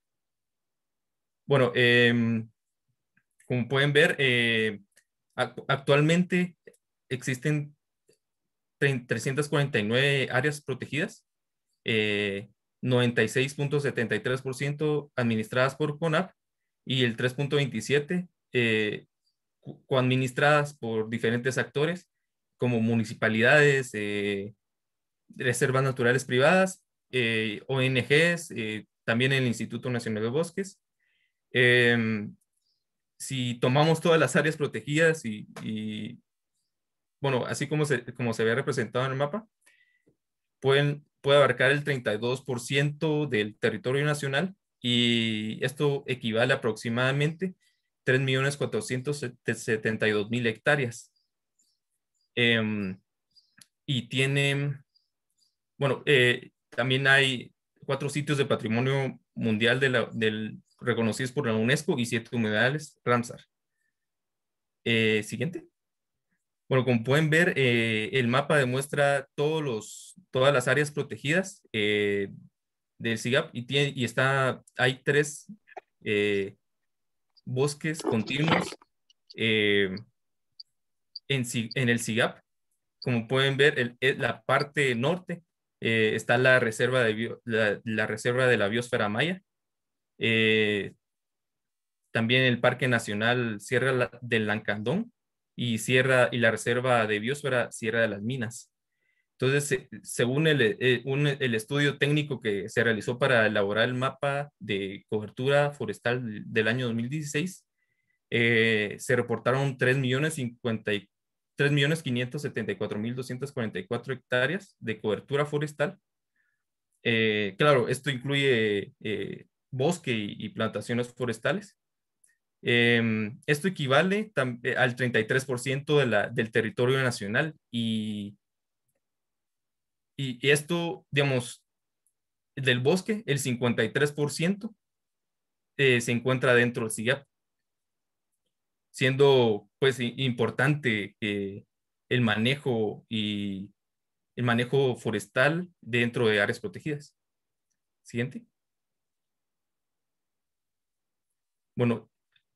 Bueno, eh, como pueden ver, eh, actualmente existen trescientas cuarenta y nueve áreas protegidas, eh, noventa y seis punto setenta y tres por ciento administradas por CONAP y el tres punto veintisiete por ciento eh, coadministradas por diferentes actores como municipalidades, eh, reservas naturales privadas, eh, O N Ges, eh, también el Instituto Nacional de Bosques. Eh, si tomamos todas las áreas protegidas y, y bueno, así como se, como se ve representado en el mapa, pueden, puede abarcar el treinta y dos por ciento del territorio nacional y esto equivale a aproximadamente tres millones cuatrocientos setenta y dos mil hectáreas. Eh, y tiene, bueno, eh, también hay cuatro sitios de patrimonio mundial de la, del, reconocidos por la UNESCO y siete humedales Ramsar. Eh, siguiente. Bueno, como pueden ver, eh, el mapa demuestra todos los, todas las áreas protegidas eh, del SIGAP y, tiene, y está, hay tres eh, bosques continuos eh, en, en el SIGAP. Como pueden ver, el, el, la parte norte eh, está la reserva, de bio, la, la reserva de la biosfera maya. Eh, también el Parque Nacional Sierra del Lancandón y, Sierra, y la Reserva de Biosfera Sierra de las Minas. Entonces, según el, el, un, el estudio técnico que se realizó para elaborar el mapa de cobertura forestal del año dos mil dieciséis, eh, se reportaron tres millones quinientos setenta y cuatro mil doscientas cuarenta y cuatro hectáreas de cobertura forestal. Eh, claro, esto incluye eh, bosque y, y plantaciones forestales. Eh, esto equivale al treinta y tres por ciento de la, del territorio nacional y, y esto, digamos, del bosque, el cincuenta y tres por ciento eh, se encuentra dentro del SIGAP, siendo pues importante eh, el manejo y el manejo forestal dentro de áreas protegidas. Siguiente. Bueno,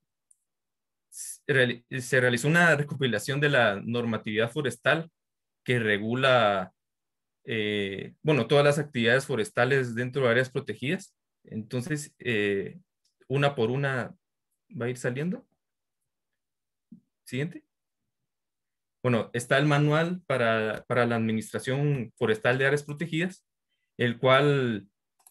se realizó una recopilación de la normatividad forestal que regula, eh, bueno, todas las actividades forestales dentro de áreas protegidas. Entonces, eh, una por una va a ir saliendo. Siguiente. bueno, está el manual para, para la administración forestal de áreas protegidas, el cual,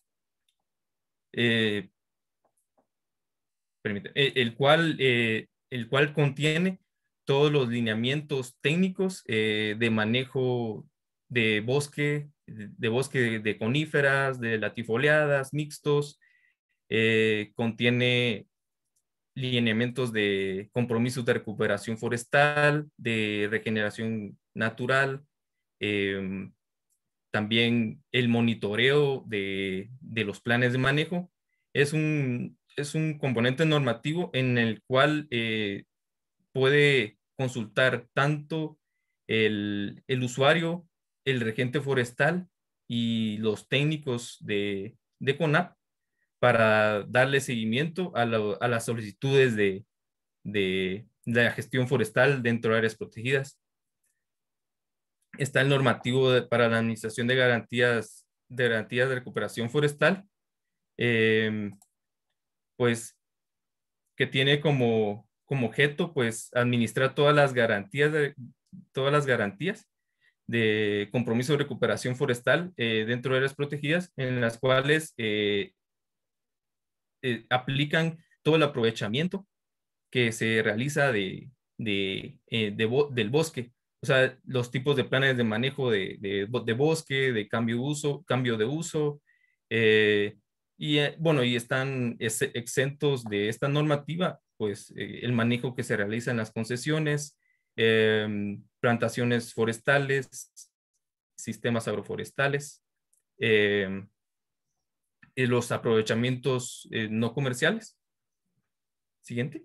eh, permite, eh, el cual, eh, el cual contiene todos los lineamientos técnicos eh, de manejo de bosque, de, de bosque de, de coníferas, de latifoliadas, mixtos, eh, contiene lineamientos de compromisos de recuperación forestal, de regeneración natural, eh, también el monitoreo de, de, los planes de manejo. Es un, es un componente normativo en el cual eh, puede consultar tanto el, el usuario, el regente forestal y los técnicos de, de CONAP para darle seguimiento a, la, a las solicitudes de, de, de la gestión forestal dentro de áreas protegidas. Está el normativo de, para la administración de garantías de, garantías de recuperación forestal, eh, pues que tiene como, como objeto pues administrar todas las garantías de, todas las garantías de compromiso de recuperación forestal eh, dentro de áreas protegidas, en las cuales eh, eh, aplican todo el aprovechamiento que se realiza de, de, eh, de bo del bosque. O sea, los tipos de planes de manejo de, de, de bosque, de cambio de uso, cambio de uso, eh, y eh, bueno, y están exentos de esta normativa, pues eh, el manejo que se realiza en las concesiones, eh, plantaciones forestales, sistemas agroforestales, eh, y los aprovechamientos eh, no comerciales. Siguiente.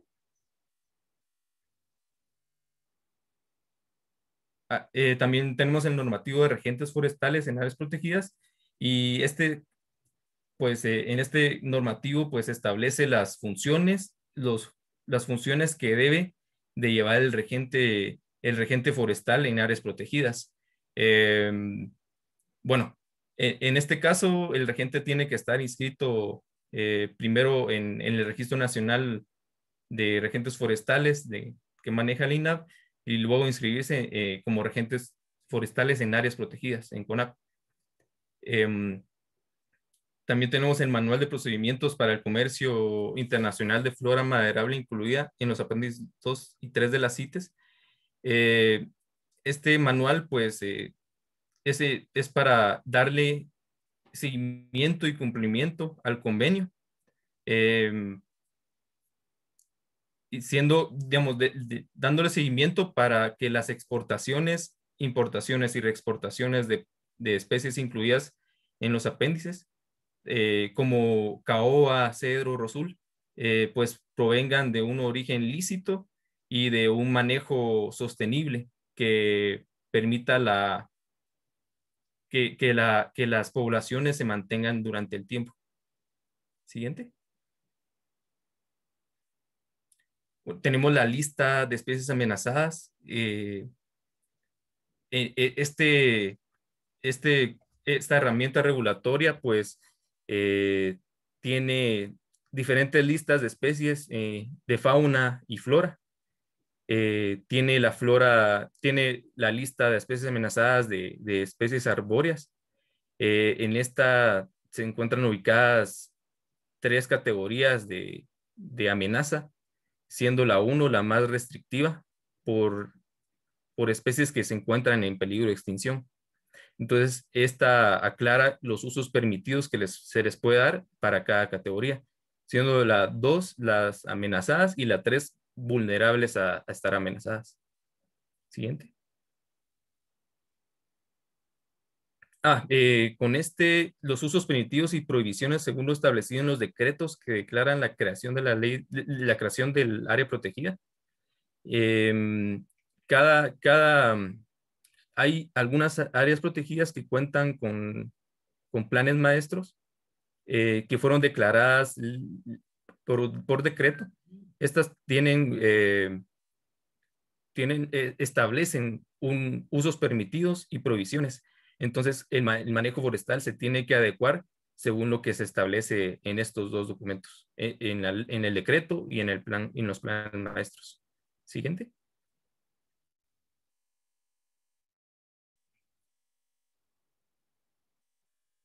Ah, eh, también tenemos el normativo de regentes forestales en áreas protegidas y este, pues eh, en este normativo pues establece las funciones, los, las funciones que debe de llevar el regente, el regente forestal en áreas protegidas. Eh, bueno, en, en este caso el regente tiene que estar inscrito eh, primero en, en el Registro Nacional de Regentes Forestales de, que maneja el I N A H y luego inscribirse eh, como regentes forestales en áreas protegidas, en CONAP. Eh, también tenemos el Manual de Procedimientos para el Comercio Internacional de Flora Maderable incluida en los apéndices dos y tres de las CITES. Eh, este manual, pues, eh, ese es para darle seguimiento y cumplimiento al convenio. Eh, siendo, digamos, de, de, dándole seguimiento para que las exportaciones, importaciones y reexportaciones de, de especies incluidas en los apéndices, eh, como caoba, cedro, rosul, eh, pues provengan de un origen lícito y de un manejo sostenible que permita la, que, que, la, que las poblaciones se mantengan durante el tiempo. Siguiente. Tenemos la lista de especies amenazadas. Eh, este, este, esta herramienta regulatoria, pues, eh, tiene diferentes listas de especies eh, de fauna y flora. Eh, tiene la flora, tiene la lista de especies amenazadas de, de especies arbóreas. Eh, en esta se encuentran ubicadas tres categorías de, de amenaza, siendo la uno la más restrictiva por, por especies que se encuentran en peligro de extinción. Entonces, esta aclara los usos permitidos que les, se les puede dar para cada categoría, siendo la dos las amenazadas y la tres vulnerables a, a estar amenazadas. Siguiente. Ah, eh, con este, los usos permitidos y prohibiciones según lo establecido en los decretos que declaran la creación de la ley, la creación del área protegida. Eh, cada, cada, hay algunas áreas protegidas que cuentan con, con planes maestros eh, que fueron declaradas por, por decreto. Estas tienen, eh, tienen eh, establecen un, usos permitidos y prohibiciones. Entonces, el, ma el manejo forestal se tiene que adecuar según lo que se establece en estos dos documentos, en, en, la, en el decreto y en, el plan, en los planes maestros. Siguiente.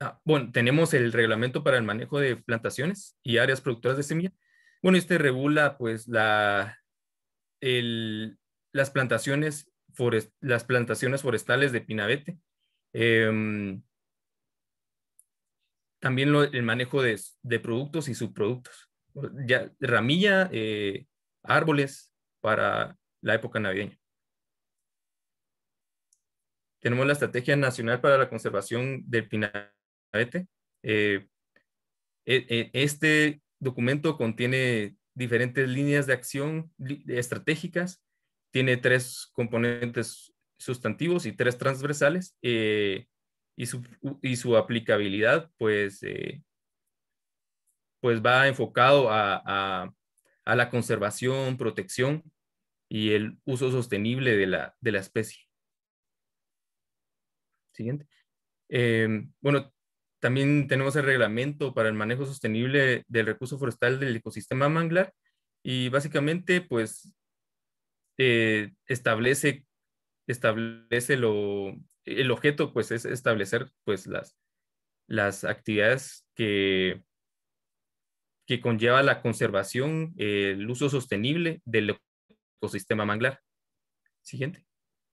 Ah, bueno, tenemos el reglamento para el manejo de plantaciones y áreas productoras de semilla. Bueno, este regula pues la, el, las, plantaciones forest, las plantaciones forestales de pinabete. Eh, también lo, el manejo de, de productos y subproductos. Ya, ramilla, eh, árboles para la época navideña. Tenemos la Estrategia Nacional para la Conservación del Pinabete. Eh, Este documento contiene diferentes líneas de acción estratégicas, tiene tres componentes sustantivos y tres transversales, eh, y, su, y su aplicabilidad pues, eh, pues va enfocado a, a, a la conservación, protección y el uso sostenible de la, de la especie. Siguiente. Eh, bueno, también tenemos el reglamento para el manejo sostenible del recurso forestal del ecosistema manglar y básicamente pues eh, establece, establece lo, el objeto pues es establecer pues las, las actividades que, que conlleva la conservación, eh, el uso sostenible del ecosistema manglar. Siguiente.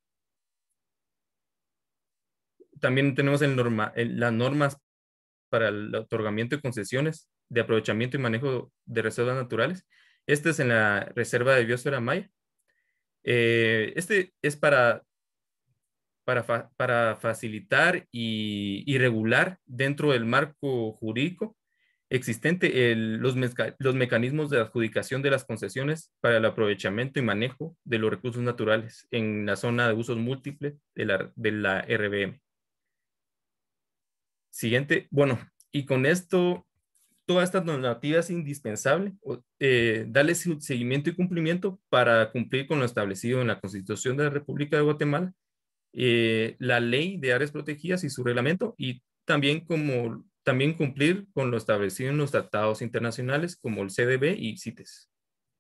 También tenemos el norma, el, las normas para el otorgamiento de concesiones de aprovechamiento y manejo de reservas naturales. Este es en la Reserva de Biosfera Maya. Eh, este es para, para, fa, para facilitar y, y regular dentro del marco jurídico existente el, los, meca, los mecanismos de adjudicación de las concesiones para el aprovechamiento y manejo de los recursos naturales en la zona de usos múltiples de la, de la R B M. Siguiente, bueno, y con esto, toda esta normativa es indispensable, eh, darle seguimiento y cumplimiento para cumplir con lo establecido en la Constitución de la República de Guatemala, eh, la Ley de Áreas Protegidas y su reglamento, y también, como, también cumplir con lo establecido en los tratados internacionales como el C D B y CITES.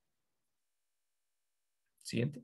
Siguiente.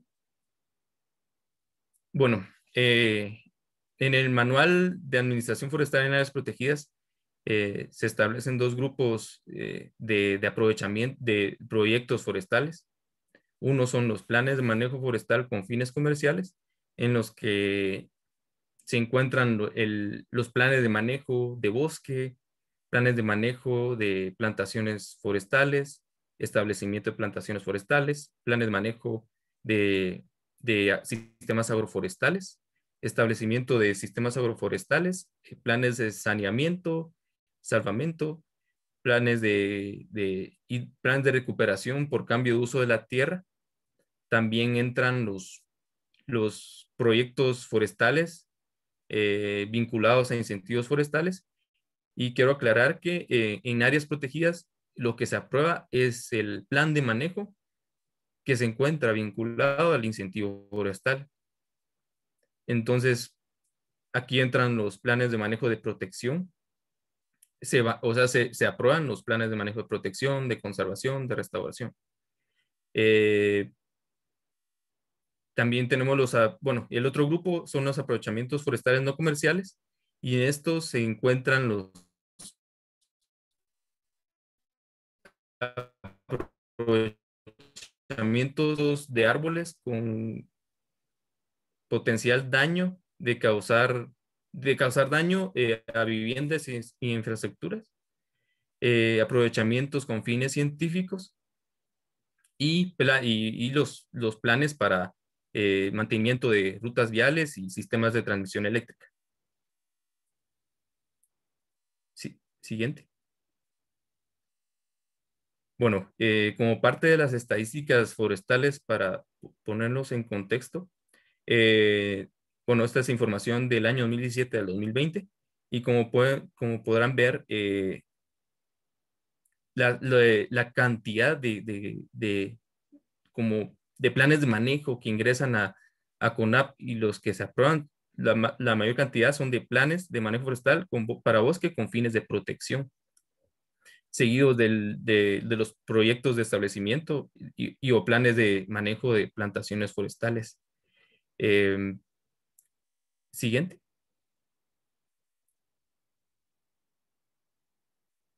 Bueno, eh, en el Manual de Administración Forestal en Áreas Protegidas, Eh, se establecen dos grupos eh, de, de aprovechamiento de proyectos forestales. Uno son los planes de manejo forestal con fines comerciales, en los que se encuentran el, los planes de manejo de bosque, planes de manejo de plantaciones forestales, establecimiento de plantaciones forestales, planes de manejo de, de sistemas agroforestales, establecimiento de sistemas agroforestales, planes de saneamiento, salvamento, planes de, de, y planes de recuperación por cambio de uso de la tierra. También entran los, los proyectos forestales eh, vinculados a incentivos forestales. Y quiero aclarar que eh, en áreas protegidas lo que se aprueba es el plan de manejo que se encuentra vinculado al incentivo forestal. Entonces, aquí entran los planes de manejo de protección. Se va, o sea, se, se aprueban los planes de manejo de protección, de conservación, de restauración. Eh, también tenemos los, bueno, el otro grupo son los aprovechamientos forestales no comerciales, y en estos se encuentran los aprovechamientos de árboles con potencial daño de causar, de causar daño eh, a viviendas y, y infraestructuras, eh, aprovechamientos con fines científicos y, y, y los, los planes para eh, mantenimiento de rutas viales y sistemas de transmisión eléctrica. Sí, siguiente. Bueno, eh, como parte de las estadísticas forestales, para ponerlos en contexto, eh, bueno, esta es información del año dos mil diecisiete al dos mil veinte, y como, pueden, como podrán ver, eh, la, la, la, cantidad de, de, de, como de planes de manejo que ingresan a, a CONAP y los que se aprueban, la, la mayor cantidad son de planes de manejo forestal con, para bosque con fines de protección, seguidos del, de, de los proyectos de establecimiento y, y o planes de manejo de plantaciones forestales. Eh, siguiente.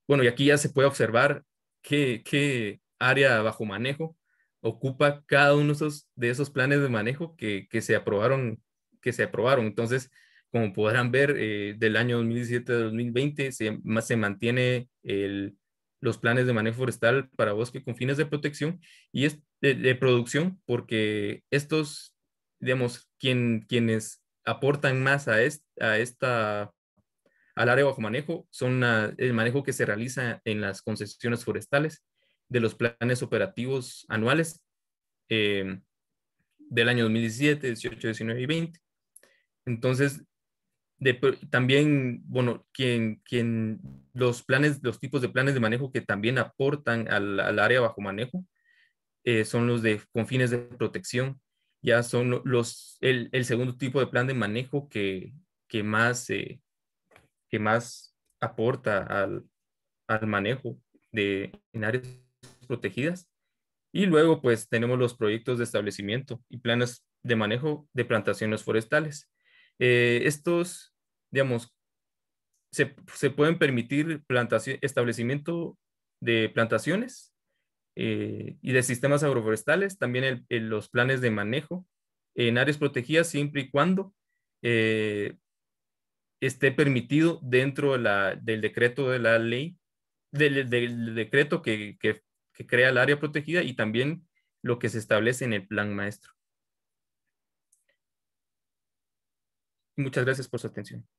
bueno, y aquí ya se puede observar qué, qué área bajo manejo ocupa cada uno de esos, de esos planes de manejo que, que se aprobaron, que se aprobaron. Entonces, como podrán ver, eh, del año dos mil diecisiete a dos mil veinte se, se mantiene el, los planes de manejo forestal para bosque con fines de protección y es de, de producción, porque estos, digamos, quien, quienes aportan más a, est, a esta, al área bajo manejo son a, el manejo que se realiza en las concesiones forestales de los planes operativos anuales eh, del año dos mil diecisiete, dieciocho, diecinueve y veinte. Entonces, de, también, bueno, quien, quien los planes, los tipos de planes de manejo que también aportan al, al área bajo manejo eh, son los de con fines de protección. Ya son los, el, el segundo tipo de plan de manejo que, que, más, eh, que más aporta al, al manejo de, en áreas protegidas. Y luego, pues, tenemos los proyectos de establecimiento y planes de manejo de plantaciones forestales. Eh, estos, digamos, se, se pueden permitir plantación, establecimiento de plantaciones eh, y de sistemas agroforestales, también el, el, los planes de manejo en áreas protegidas siempre y cuando eh, esté permitido dentro de la, del decreto de la ley, del, del decreto que, que, que crea el área protegida y también lo que se establece en el plan maestro. Muchas gracias por su atención.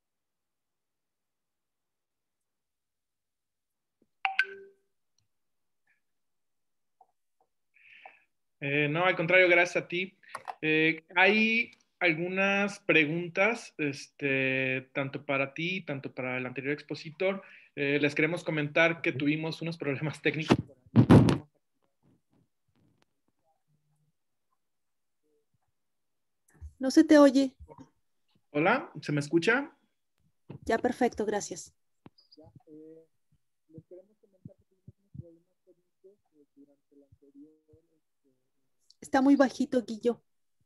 Eh, no, al contrario, gracias a ti. Eh, hay algunas preguntas, este, tanto para ti, tanto para el anterior expositor. Eh, les queremos comentar que tuvimos unos problemas técnicos. No se te oye. Hola, ¿se me escucha? Ya, perfecto, gracias. Eh, les queremos comentar que tuvimos unos problemas técnicos eh, durante el anterior. Este, Está muy bajito, Guillo.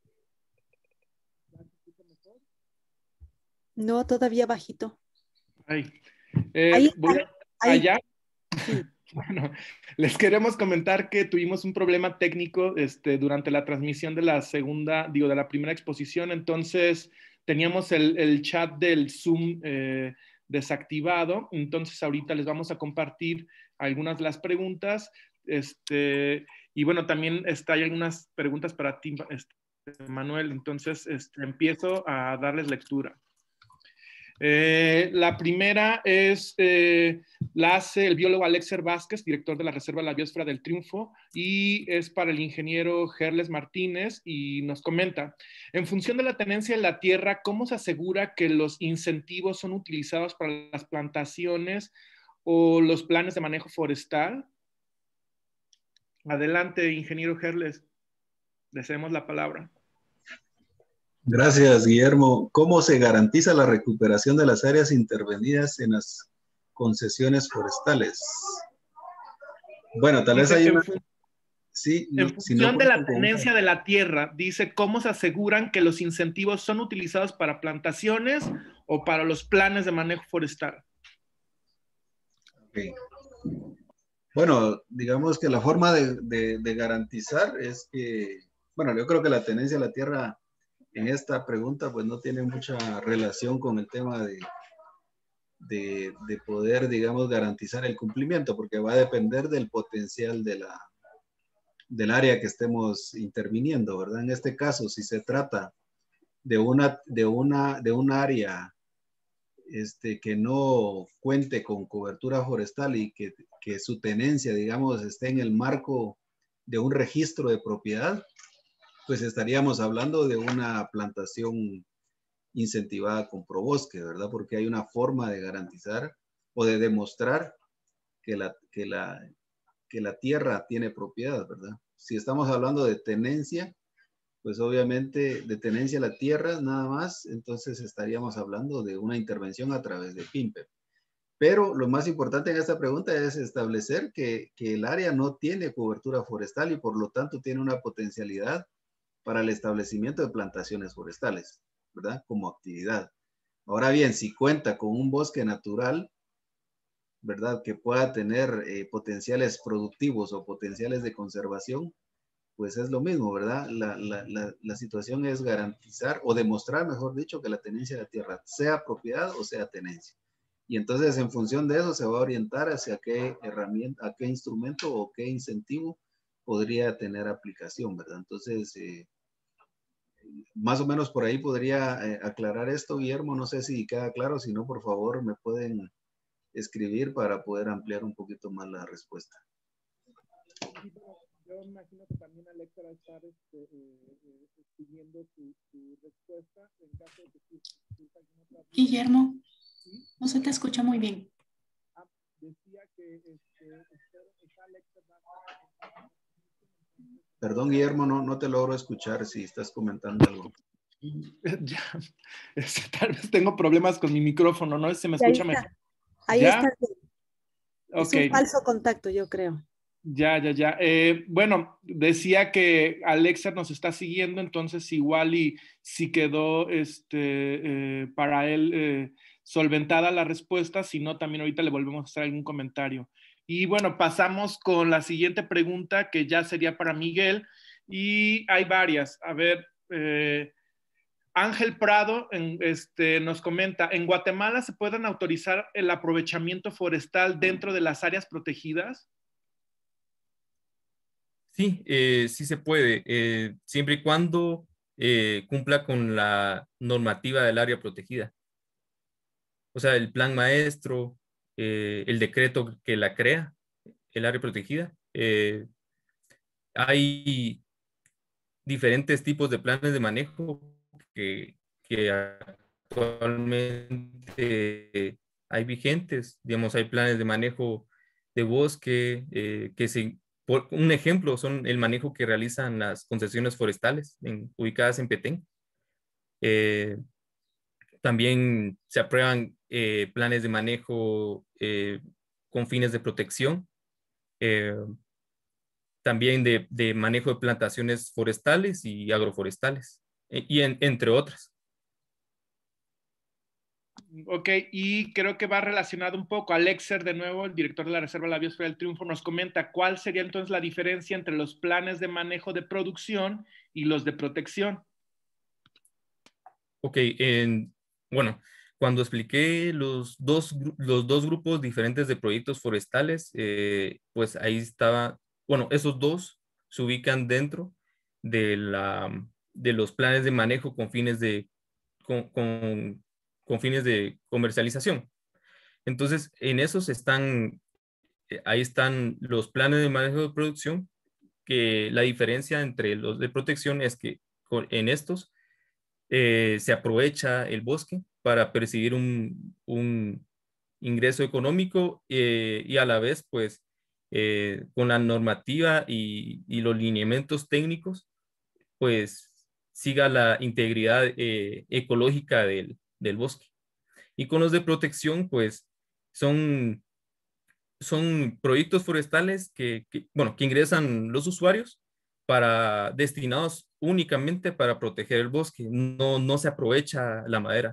No, todavía bajito. Ay, eh, Ahí, voy a, ahí. allá. Sí. Bueno, les queremos comentar que tuvimos un problema técnico este, durante la transmisión de la segunda, digo, de la primera exposición. Entonces, teníamos el, el chat del Zoom eh, desactivado. Entonces, ahorita les vamos a compartir algunas de las preguntas. Este, y bueno, también está, hay algunas preguntas para ti, este, Manuel. Entonces, este, empiezo a darles lectura. Eh, la primera es, eh, la hace el biólogo Alexer Vázquez, director de la Reserva de la Biosfera del Triunfo, y es para el ingeniero Gerles Martínez, y nos comenta, en función de la tenencia de la tierra, ¿cómo se asegura que los incentivos son utilizados para las plantaciones o los planes de manejo forestal? Adelante, ingeniero Gerles, le cedemos la palabra. Gracias, Guillermo. ¿Cómo se garantiza la recuperación de las áreas intervenidas en las concesiones forestales? Bueno, tal vez hay una... Sí, en no, función si no de la con... tenencia de la tierra, dice cómo se aseguran que los incentivos son utilizados para plantaciones o para los planes de manejo forestal. Okay. Bueno, digamos que la forma de, de, de garantizar es que, bueno, yo creo que la tenencia de la tierra en esta pregunta pues no tiene mucha relación con el tema de, de, de poder, digamos, garantizar el cumplimiento, porque va a depender del potencial de la, del área que estemos interviniendo, ¿verdad? En este caso, si se trata de una, de una, de un área este, que no cuente con cobertura forestal y que, que su tenencia, digamos, esté en el marco de un registro de propiedad, pues estaríamos hablando de una plantación incentivada con probosque, ¿verdad? Porque hay una forma de garantizar o de demostrar que la, que la, que la tierra tiene propiedad, ¿verdad? Si estamos hablando de tenencia, pues obviamente de tenencia a la tierra nada más, entonces estaríamos hablando de una intervención a través de PIMPEP. Pero lo más importante en esta pregunta es establecer que, que el área no tiene cobertura forestal y por lo tanto tiene una potencialidad para el establecimiento de plantaciones forestales, ¿verdad? Como actividad. Ahora bien, si cuenta con un bosque natural, ¿verdad?, que pueda tener eh, potenciales productivos o potenciales de conservación, pues es lo mismo, ¿verdad? La, la, la, la situación es garantizar o demostrar, mejor dicho, que la tenencia de la tierra sea propiedad o sea tenencia. Y entonces en función de eso se va a orientar hacia qué herramienta, a qué instrumento o qué incentivo podría tener aplicación, ¿verdad? Entonces, eh, más o menos por ahí podría eh, aclarar esto, Guillermo. No sé si queda claro, si no, por favor, me pueden escribir para poder ampliar un poquito más la respuesta. Yo imagino que también Alexa va a estar este, eh, eh, escribiendo su, su respuesta en caso de que si, si alguna otra... Guillermo, ¿Sí? no se te escucha muy bien. Ah, decía que este, está Alexa va... Perdón, Guillermo, no, no te logro escuchar si estás comentando algo. Ya, este, tal vez tengo problemas con mi micrófono, ¿no? Se me escucha Ahí mejor. está. Ahí ¿Ya? está. Es Okay. un falso contacto, yo creo. Ya, ya, ya. Eh, bueno, decía que Alexa nos está siguiendo, entonces igual y si quedó este, eh, para él eh, solventada la respuesta, si no, también ahorita le volvemos a hacer algún comentario. Y bueno, pasamos con la siguiente pregunta que ya sería para Miguel y hay varias. A ver, eh, Ángel Prado en, este, nos comenta, ¿en Guatemala se pueden autorizar el aprovechamiento forestal dentro de las áreas protegidas? Sí, eh, sí se puede, eh, siempre y cuando eh, cumpla con la normativa del área protegida. O sea, el plan maestro, eh, el decreto que la crea, el área protegida. Eh, hay diferentes tipos de planes de manejo que, que actualmente hay vigentes. Digamos, hay planes de manejo de bosque eh, que se... Por un ejemplo son el manejo que realizan las concesiones forestales en, ubicadas en Petén. Eh, también se aprueban eh, planes de manejo eh, con fines de protección. Eh, también de, de, manejo de plantaciones forestales y agroforestales, y en, entre otras. Ok, y creo que va relacionado un poco. Alexer, de nuevo, el director de la Reserva de la Biosfera del Triunfo, nos comenta cuál sería entonces la diferencia entre los planes de manejo de producción y los de protección. Ok, en, bueno, cuando expliqué los dos, los dos grupos diferentes de proyectos forestales, eh, pues ahí estaba, bueno, esos dos se ubican dentro de, la, de los planes de manejo con fines de, con, con, con fines de comercialización. Entonces, en esos están, ahí están los planes de manejo de producción, que la diferencia entre los de protección es que en estos eh, se aprovecha el bosque para percibir un, un ingreso económico eh, y a la vez, pues, eh, con la normativa y, y, los lineamientos técnicos, pues, siga la integridad eh, ecológica del, del bosque. Y con los de protección, pues, son, son proyectos forestales que, que, bueno, que ingresan los usuarios para destinados únicamente para proteger el bosque, no, no se aprovecha la madera.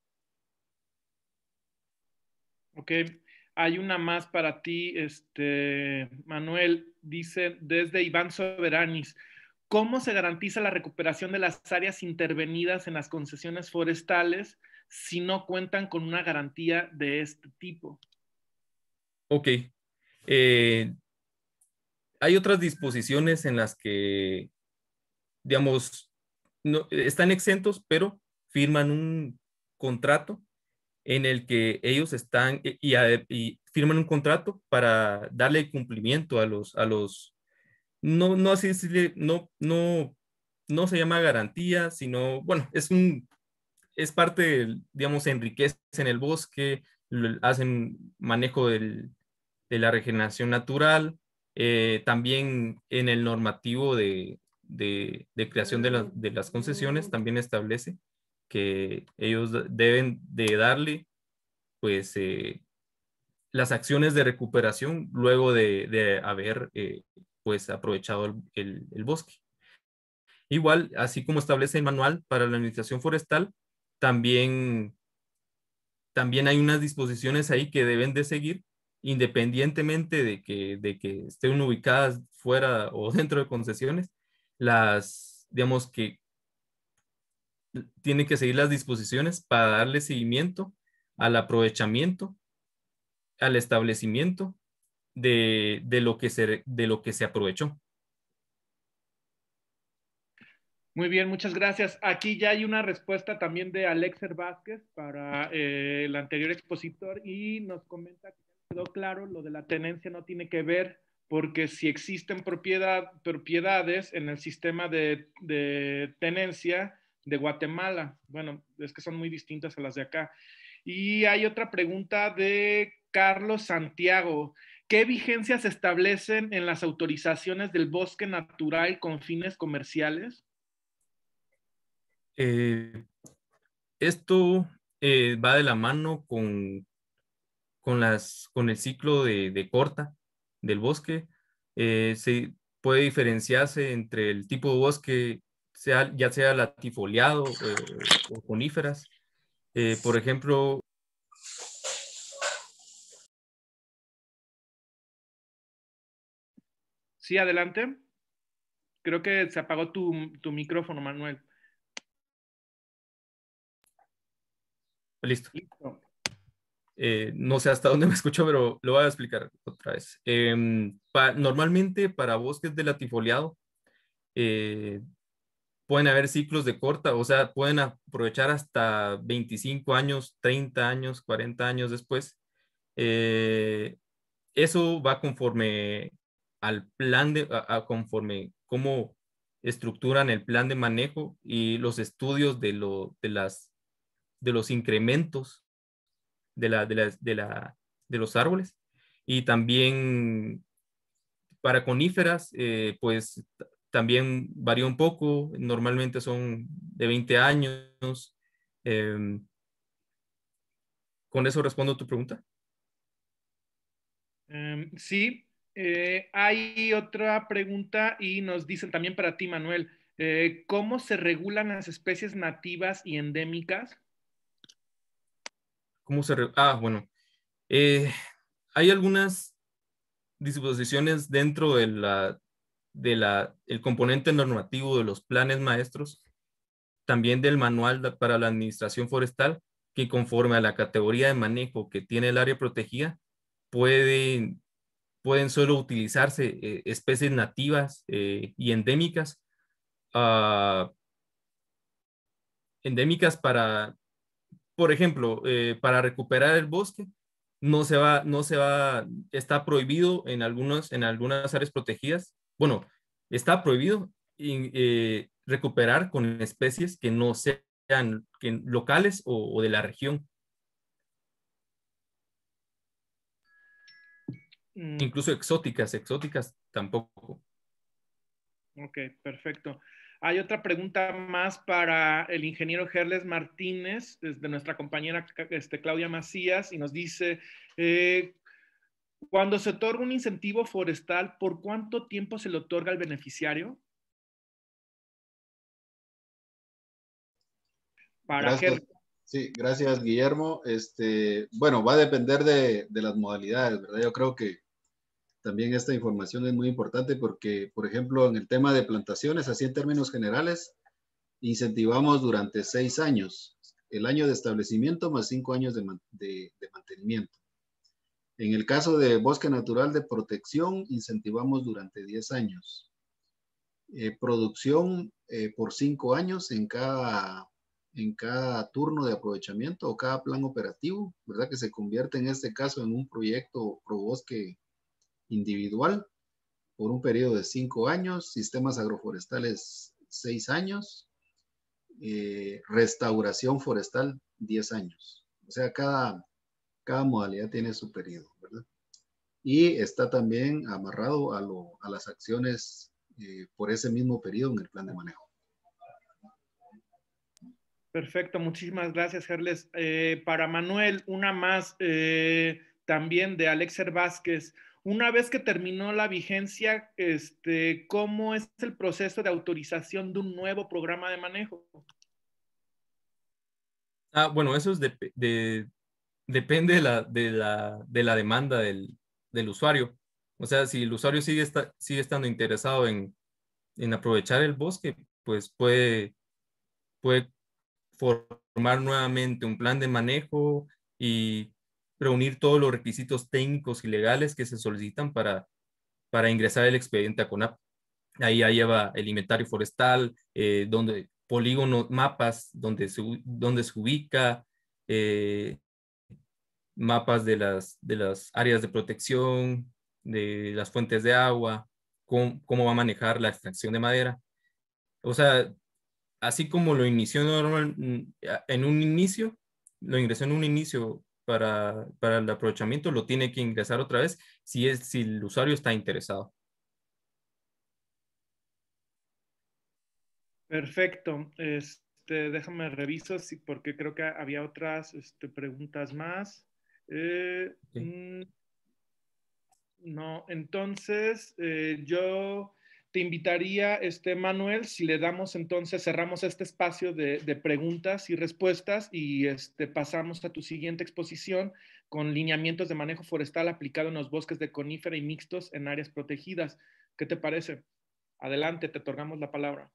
Ok, hay una más para ti, este, Manuel, dice desde Iván Soberanis, ¿cómo se garantiza la recuperación de las áreas intervenidas en las concesiones forestales si no cuentan con una garantía de este tipo? Ok, eh, hay otras disposiciones en las que, digamos, no, están exentos, pero firman un contrato en el que ellos están y, y firman un contrato para darle cumplimiento a los, a los, no, no así decirle, no, no, no se llama garantía, sino, bueno, es un, es parte, del, digamos, enriquecen el bosque, hacen manejo del, de la regeneración natural, eh, también en el normativo de, de, de creación de, la, de las concesiones también establece que ellos deben de darle pues eh, las acciones de recuperación luego de, de haber eh, pues aprovechado el, el, el bosque. Igual, así como establece el manual para la administración forestal, también, también hay unas disposiciones ahí que deben de seguir independientemente de que, de que estén ubicadas fuera o dentro de concesiones, las, digamos que tienen que seguir las disposiciones para darle seguimiento al aprovechamiento, al establecimiento de, de, lo, que se, de lo que se aprovechó. Muy bien, muchas gracias. Aquí ya hay una respuesta también de Alexer Vázquez para eh, el anterior expositor y nos comenta que quedó claro, lo de la tenencia no tiene que ver porque si existen propiedad, propiedades en el sistema de, de tenencia de Guatemala, bueno, es que son muy distintas a las de acá. Y hay otra pregunta de Carlos Santiago. ¿Qué vigencias se establecen en las autorizaciones del bosque natural con fines comerciales? Eh, esto eh, va de la mano con, con, las, con el ciclo de, de corta del bosque. Eh, se puede diferenciarse entre el tipo de bosque, sea, ya sea latifoliado eh, o coníferas. Eh, por ejemplo, sí, adelante. Creo que se apagó tu, tu micrófono, Manuel. listo. Listo. Eh, no sé hasta dónde me escucho, pero lo voy a explicar otra vez. Eh, pa, normalmente para bosques de latifoliado eh, pueden haber ciclos de corta, o sea, pueden aprovechar hasta veinticinco años, treinta años, cuarenta años después. Eh, eso va conforme al plan de, a, a conforme cómo estructuran el plan de manejo y los estudios de, lo, de, las, de los incrementos de, la, de, la, de, la, de los árboles. Y también para coníferas, eh, pues también varía un poco. Normalmente son de veinte años. Eh, ¿Con eso respondo a tu pregunta? Um, sí, eh, hay otra pregunta y nos dicen también para ti, Manuel. Eh, ¿Cómo se regulan las especies nativas y endémicas? ¿Cómo se... Re ah, bueno. Eh, hay algunas disposiciones dentro de la, de la, el componente normativo de los planes maestros, también del manual para la administración forestal, que conforme a la categoría de manejo que tiene el área protegida, pueden, pueden solo utilizarse eh, especies nativas eh, y endémicas, uh, endémicas para, por ejemplo, eh, para recuperar el bosque. No se va, no se va, está prohibido en algunos, en algunas áreas protegidas. Bueno, está prohibido eh, recuperar con especies que no sean que, locales o, o de la región. Mm, Incluso exóticas, exóticas tampoco. ok, perfecto. Hay otra pregunta más para el ingeniero Gerles Martínez, de nuestra compañera este, Claudia Macías, y nos dice, eh, cuando se otorga un incentivo forestal, ¿por cuánto tiempo se le otorga al beneficiario? Para Gracias. Gerles. Sí, gracias, Guillermo. Este, bueno, va a depender de, de las modalidades, ¿verdad? Yo creo que también esta información es muy importante porque, por ejemplo, en el tema de plantaciones, así en términos generales, incentivamos durante seis años, el año de establecimiento más cinco años de, de, de mantenimiento. En el caso de bosque natural de protección, incentivamos durante diez años. Eh, producción eh, por cinco años en cada, en cada turno de aprovechamiento o cada plan operativo, ¿verdad? Que se convierte en este caso en un proyecto pro bosque individual por un periodo de cinco años, sistemas agroforestales seis años, eh, restauración forestal diez años. O sea, cada, cada modalidad tiene su periodo, ¿verdad? Y está también amarrado a, lo, a las acciones eh, por ese mismo periodo en el plan de manejo. Perfecto, muchísimas gracias, Gerles. Eh, para Manuel, una más eh, también de Alexer Vázquez. Una vez que terminó la vigencia, este, ¿cómo es el proceso de autorización de un nuevo programa de manejo? Ah, bueno, eso es de, de, depende de la, de la, de la demanda del, del usuario. O sea, si el usuario sigue, esta, sigue estando interesado en, en aprovechar el bosque, pues puede, puede formar nuevamente un plan de manejo y reunir todos los requisitos técnicos y legales que se solicitan para, para ingresar el expediente a CONAP. Ahí ya lleva el inventario forestal, eh, donde polígonos, mapas donde se, donde se ubica, eh, mapas de las, de las áreas de protección, de las fuentes de agua, cómo, cómo va a manejar la extracción de madera. O sea, así como lo inició normal, en un inicio, lo ingresó en un inicio para, para el aprovechamiento, lo tiene que ingresar otra vez si, es, si el usuario está interesado. Perfecto. Este, déjame reviso sí, porque creo que había otras este, preguntas más. Eh, Okay. mm, no, entonces eh, yo te invitaría, este, Manuel, si le damos entonces, cerramos este espacio de, de preguntas y respuestas y este, pasamos a tu siguiente exposición con lineamientos de manejo forestal aplicado en los bosques de conífera y mixtos en áreas protegidas. ¿Qué te parece? Adelante, te otorgamos la palabra.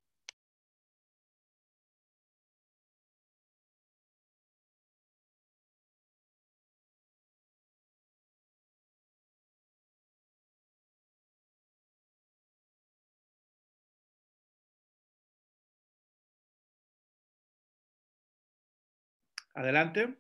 Adelante.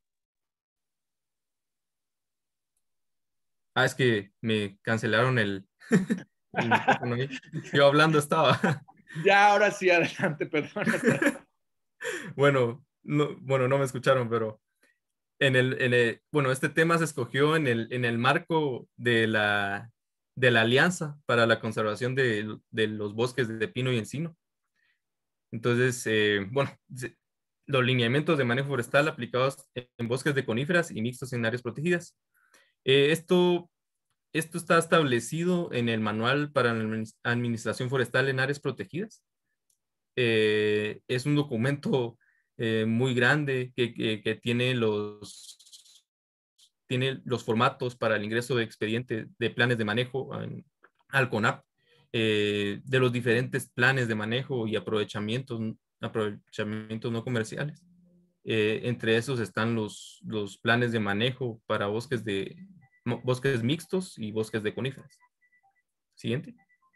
Ah, es que me cancelaron el, el micrófono ahí. Yo hablando estaba. Ya, ahora sí, adelante, perdón. Bueno, no, bueno, no me escucharon, pero en el, en el- bueno, este tema se escogió en el, en el marco de la, de la Alianza para la Conservación de, de los Bosques de Pino y Encino. Entonces, eh, bueno, se- los lineamientos de manejo forestal aplicados en bosques de coníferas y mixtos en áreas protegidas. Eh, esto, esto está establecido en el Manual para la Adminis- Administración Forestal en Áreas Protegidas. Eh, es un documento eh, muy grande que, que- que tiene los, tiene los formatos para el ingreso de expedientes de planes de manejo en- al CONAP, eh, de los diferentes planes de manejo y aprovechamientos, aprovechamientos no comerciales. Eh, entre esos están los, los planes de manejo para bosques, de, mo- bosques mixtos y bosques de coníferas. Siguiente.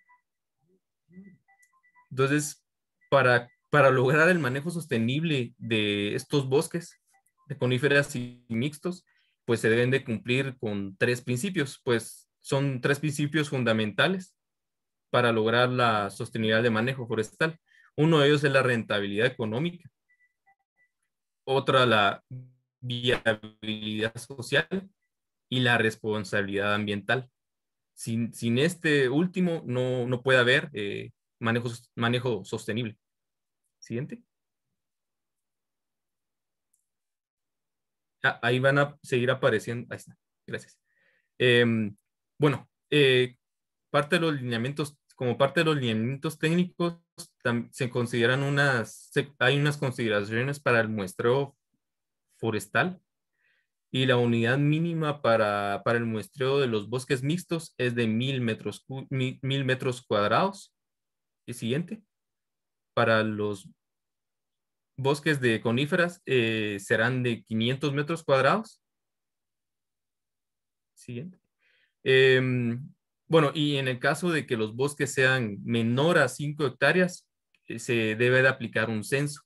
Entonces, para, para lograr el manejo sostenible de estos bosques de coníferas y mixtos, pues se deben de cumplir con tres principios, pues son tres principios fundamentales para lograr la sostenibilidad de manejo forestal. Uno de ellos es la rentabilidad económica, otra la viabilidad social y la responsabilidad ambiental. Sin, sin este último no, no puede haber eh, manejo, manejo sostenible. Siguiente. Ah, ahí van a seguir apareciendo. Ahí está. Gracias. Eh, bueno, eh, parte de los lineamientos, como parte de los lineamientos técnicos, se consideran unas, se, hay unas consideraciones para el muestreo forestal y la unidad mínima para, para el muestreo de los bosques mixtos es de mil metros, mil, mil metros cuadrados. Y siguiente. Para los bosques de coníferas eh, serán de quinientos metros cuadrados. Siguiente. Eh, bueno, y en el caso de que los bosques sean menor a cinco hectáreas, eh, se debe de aplicar un censo.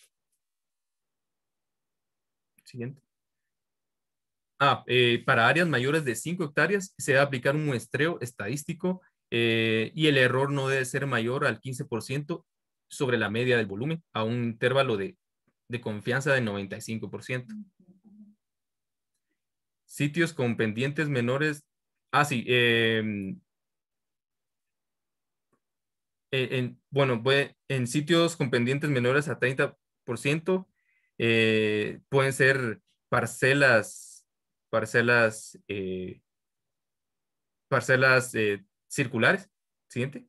Siguiente. Ah, eh, para áreas mayores de cinco hectáreas se debe aplicar un muestreo estadístico eh, y el error no debe ser mayor al quince por ciento sobre la media del volumen a un intervalo de, de confianza de noventa y cinco por ciento. Sitios con pendientes menores. Ah, sí. Eh, en, bueno, puede, en sitios con pendientes menores a treinta por ciento eh, pueden ser parcelas, parcelas, eh, parcelas eh, circulares. Siguiente.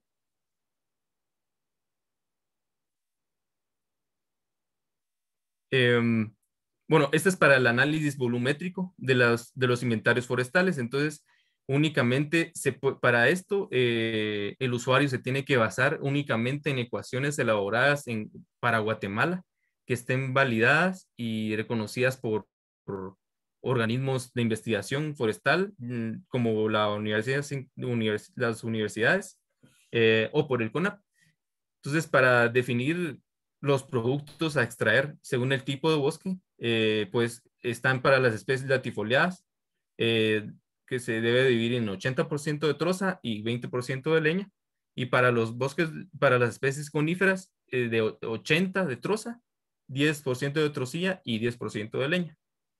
Em, bueno, este es para el análisis volumétrico de, las, de los inventarios forestales. Entonces, únicamente se, para esto, eh, el usuario se tiene que basar únicamente en ecuaciones elaboradas en, para Guatemala, que estén validadas y reconocidas por, por organismos de investigación forestal, como la universidad, univers, las universidades eh, o por el CONAP. Entonces, para definir los productos a extraer según el tipo de bosque, eh, pues están para las especies latifoliadas, eh, que se debe dividir en ochenta por ciento de troza y veinte por ciento de leña. Y para los bosques, para las especies coníferas, eh, de ochenta de troza, diez por ciento de trocilla y diez por ciento de leña.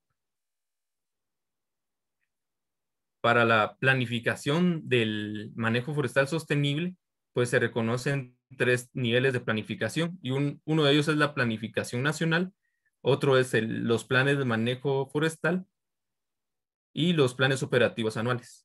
Para la planificación del manejo forestal sostenible, pues se reconocen tres niveles de planificación y un, uno de ellos es la planificación nacional, otro es el, los planes de manejo forestal y los planes operativos anuales.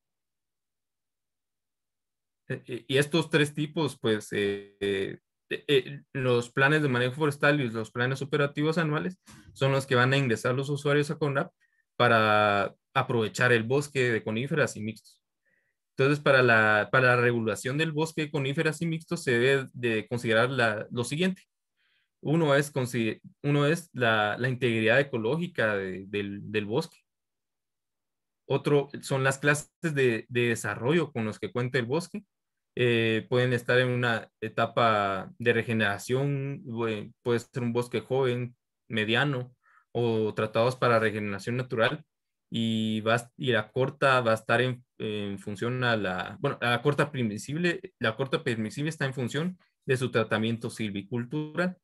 Y estos tres tipos, pues, eh, eh, eh, los planes de manejo forestal y los planes operativos anuales son los que van a ingresar los usuarios a CONAP para aprovechar el bosque de coníferas y mixtos. Entonces, para la, para la regulación del bosque de coníferas y mixtos se debe de considerar la, lo siguiente. Uno es, uno es la, la integridad ecológica de, del, del bosque. Otro son las clases de, de desarrollo con los que cuenta el bosque. Eh, pueden estar en una etapa de regeneración, puede ser un bosque joven, mediano, o tratados para regeneración natural. Y, va, y la corta va a estar en, en función a la, bueno, la corta permisible, la corta permisible está en función de su tratamiento silvicultural.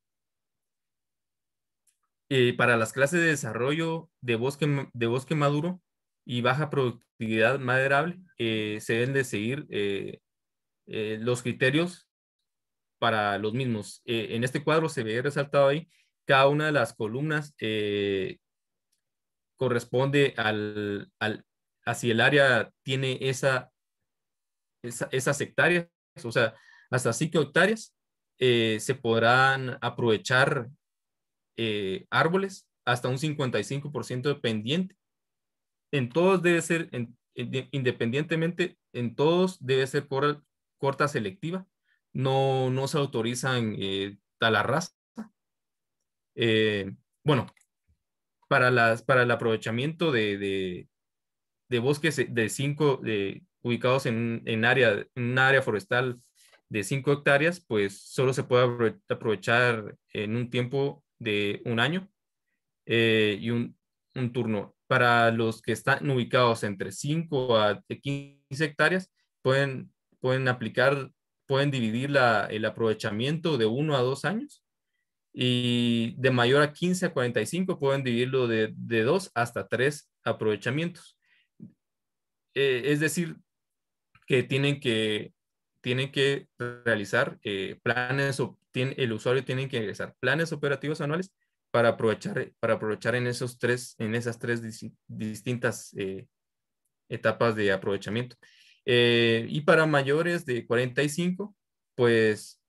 Eh, para las clases de desarrollo de bosque, de bosque maduro y baja productividad maderable, eh, se deben de seguir eh, eh, los criterios para los mismos. Eh, en este cuadro se ve resaltado ahí, cada una de las columnas eh, corresponde al, al, a si el área tiene esa, esa, esas hectáreas, o sea, hasta cinco hectáreas, eh, se podrán aprovechar eh, árboles hasta un cincuenta y cinco por ciento de pendiente. En todos debe ser, en, en, independientemente, en todos debe ser por corta selectiva. No, no se autorizan eh, talarraza. Eh, bueno, para, las, para el aprovechamiento de, de, de bosques de cinco, de, ubicados en, en, área, en un área forestal de cinco hectáreas, pues solo se puede aprovechar en un tiempo de un año eh, y un, un turno. Para los que están ubicados entre cinco a quince hectáreas, pueden, pueden aplicar, pueden dividir la, el aprovechamiento de uno a dos años y de mayor a quince a cuarenta y cinco pueden dividirlo de, de dos hasta tres aprovechamientos. Eh, es decir, que tienen que, tienen que realizar eh, planes, o tiene, el usuario tiene que ingresar planes operativos anuales para aprovechar, para aprovechar en, esos tres, en esas tres dis, distintas eh, etapas de aprovechamiento. Eh, y para mayores de cuarenta y cinco, pues,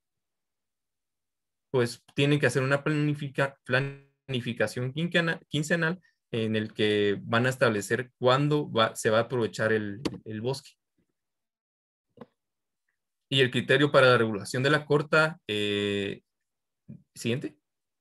pues tienen que hacer una planifica, planificación quinquenal, quincenal en el que van a establecer cuándo va, se va a aprovechar el, el bosque. Y el criterio para la regulación de la corta, eh, siguiente,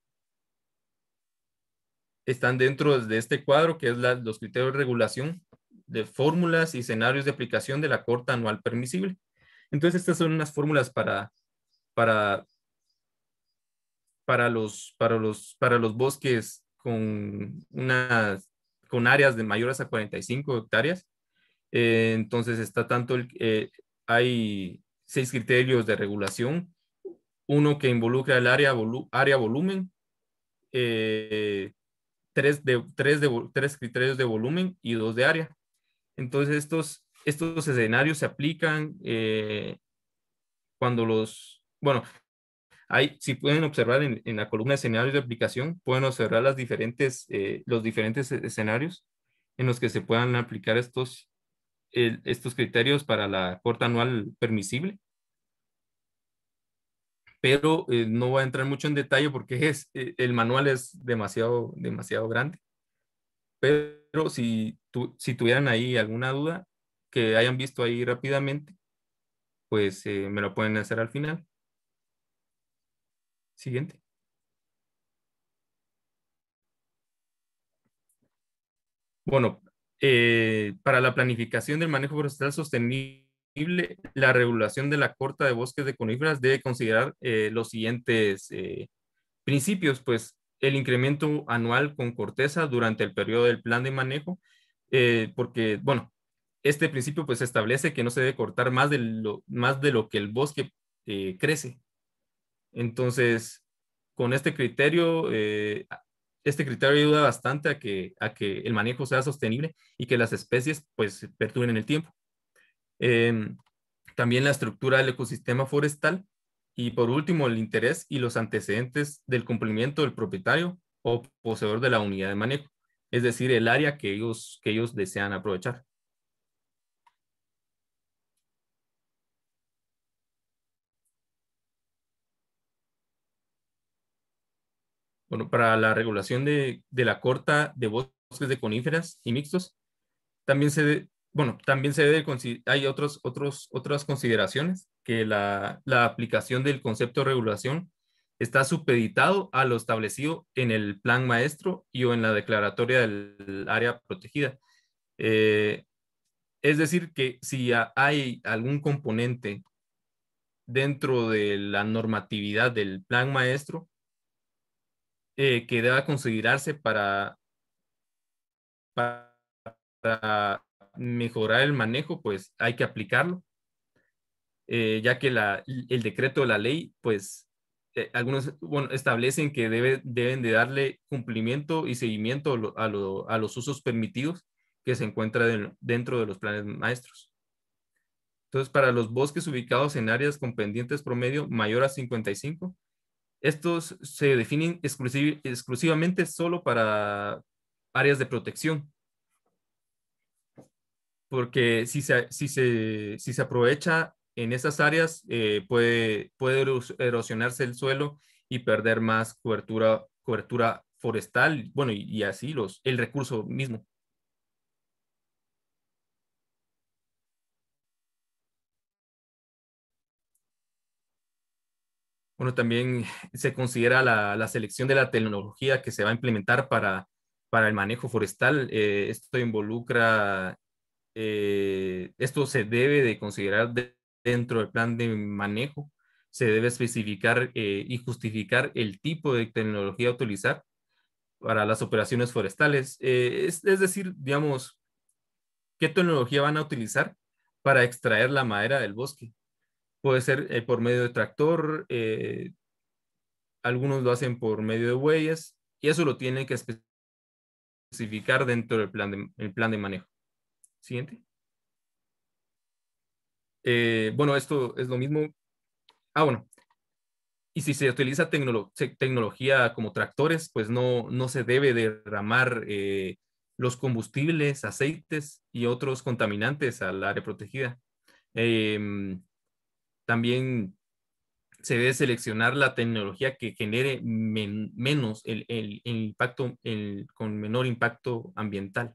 están dentro de este cuadro que es la, los criterios de regulación de fórmulas y escenarios de aplicación de la corta anual permisible. Entonces estas son unas fórmulas para, para, para, los, para, los, para los bosques con, unas, con áreas de mayores a cuarenta y cinco hectáreas. Eh, entonces está tanto, el, eh, hay seis criterios de regulación, uno que involucra el área, volu área volumen, eh, tres, de, tres, de, tres criterios de volumen y dos de área. Entonces estos, estos escenarios se aplican eh, cuando los, bueno, hay, si pueden observar en, en la columna de escenarios de aplicación, pueden observar las diferentes, eh, los diferentes escenarios en los que se puedan aplicar estos, el, estos criterios para la corta anual permisible. pero eh, no voy a entrar mucho en detalle porque es, eh, el manual es demasiado, demasiado grande. Pero si, tu, si tuvieran ahí alguna duda que hayan visto ahí rápidamente, pues eh, me lo pueden hacer al final. Siguiente. Bueno, eh, para la planificación del manejo forestal sostenible, la regulación de la corta de bosques de coníferas debe considerar eh, los siguientes eh, principios, pues el incremento anual con corteza durante el periodo del plan de manejo, eh, porque, bueno, este principio pues establece que no se debe cortar más de lo, más de lo que el bosque eh, crece. Entonces, con este criterio, eh, este criterio ayuda bastante a que, a que el manejo sea sostenible y que las especies pues perduren en el tiempo. Eh, también la estructura del ecosistema forestal y por último el interés y los antecedentes del cumplimiento del propietario o poseedor de la unidad de manejo, es decir, el área que ellos, que ellos desean aprovechar. Bueno, para la regulación de, de la corta de bosques de coníferas y mixtos, también se, de- bueno, también se debe, consi- hay otros, otros, otras consideraciones, que la, la aplicación del concepto de regulación está supeditado a lo establecido en el plan maestro y o en la declaratoria del área protegida. Eh, es decir, que si ha- hay algún componente dentro de la normatividad del plan maestro eh, que deba considerarse para, para mejorar el manejo, pues hay que aplicarlo, eh, ya que la, el decreto de la ley, pues eh, algunos bueno, establecen que debe, deben de darle cumplimiento y seguimiento a, lo- a, lo- a los usos permitidos que se encuentran dentro de los planes maestros. Entonces, para los bosques ubicados en áreas con pendientes promedio mayor a cincuenta y cinco, estos se definen exclusiv- exclusivamente solo para áreas de protección, porque si se, si se, si se aprovecha en esas áreas, eh, puede, puede eros- erosionarse el suelo y perder más cobertura, cobertura forestal, bueno, y, y así los, el recurso mismo. Bueno, también se considera la, la selección de la tecnología que se va a implementar para, para el manejo forestal. Eh, esto involucra, eh, esto se debe de considerar de- dentro del plan de manejo. Se debe especificar eh, y justificar el tipo de tecnología a utilizar para las operaciones forestales. Eh, es, es decir, digamos, qué tecnología van a utilizar para extraer la madera del bosque. Puede ser eh, por medio de tractor, eh, algunos lo hacen por medio de huellas y eso lo tienen que especificar dentro del plan de, el plan de manejo. Siguiente. Eh, bueno, esto es lo mismo. Ah, bueno. Y si se utiliza tecnolo se- tecnología como tractores, pues no, no se debe derramar eh, los combustibles, aceites y otros contaminantes al área protegida. Em, también se debe seleccionar la tecnología que genere men- menos el, el- el impacto, el- con menor impacto ambiental.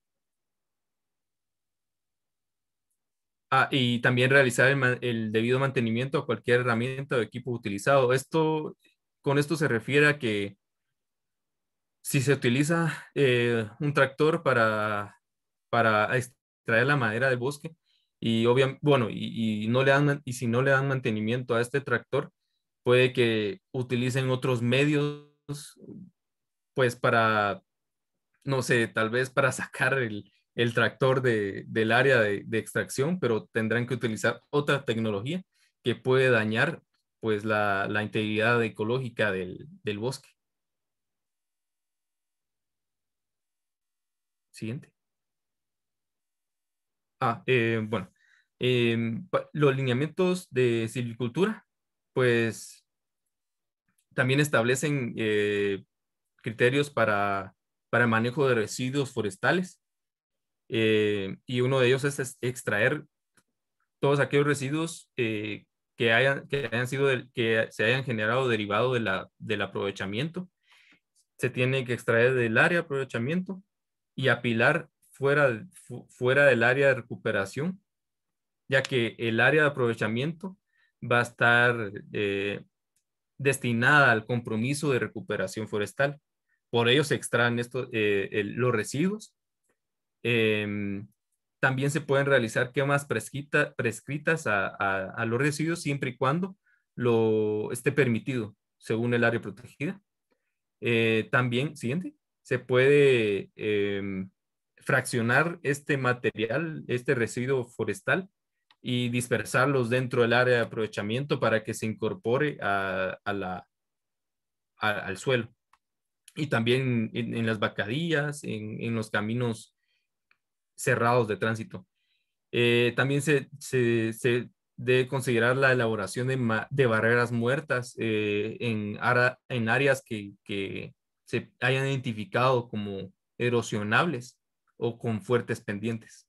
Ah, y también realizar el, ma- el debido mantenimiento a cualquier herramienta o equipo utilizado. Esto, con esto se refiere a que si se utiliza eh, un tractor para, para extraer la madera del bosque y obviamente, bueno, y, y no le dan, man- y si no le dan mantenimiento a este tractor, puede que utilicen otros medios, pues para, no sé, tal vez para sacar el, el tractor de, del área de, de extracción, pero tendrán que utilizar otra tecnología que puede dañar pues la, la integridad ecológica del, del bosque. Siguiente. Ah, eh, bueno, em, pa- los lineamientos de silvicultura, pues también establecen eh, criterios para, para el manejo de residuos forestales eh, y uno de ellos es, es extraer todos aquellos residuos eh, que, hayan, que, hayan sido de, que se hayan generado derivado de la, del aprovechamiento. Se tiene que extraer del área de aprovechamiento y apilar fuera, fu, fuera del área de recuperación, ya que el área de aprovechamiento va a estar eh, destinada al compromiso de recuperación forestal. Por ello se extraen esto, eh, el, los residuos. Eh, también se pueden realizar quemas prescrita, prescritas a, a, a los residuos siempre y cuando lo esté permitido según el área protegida. Eh, también, siguiente, se puede eh, fraccionar este material, este residuo forestal y dispersarlos dentro del área de aprovechamiento para que se incorpore a, a la, a, al suelo. Y también en, en las vacadillas, en, en los caminos cerrados de tránsito. Eh, también se, se, se debe considerar la elaboración de, de barreras muertas eh, en, ara, en áreas que, que se hayan identificado como erosionables o con fuertes pendientes.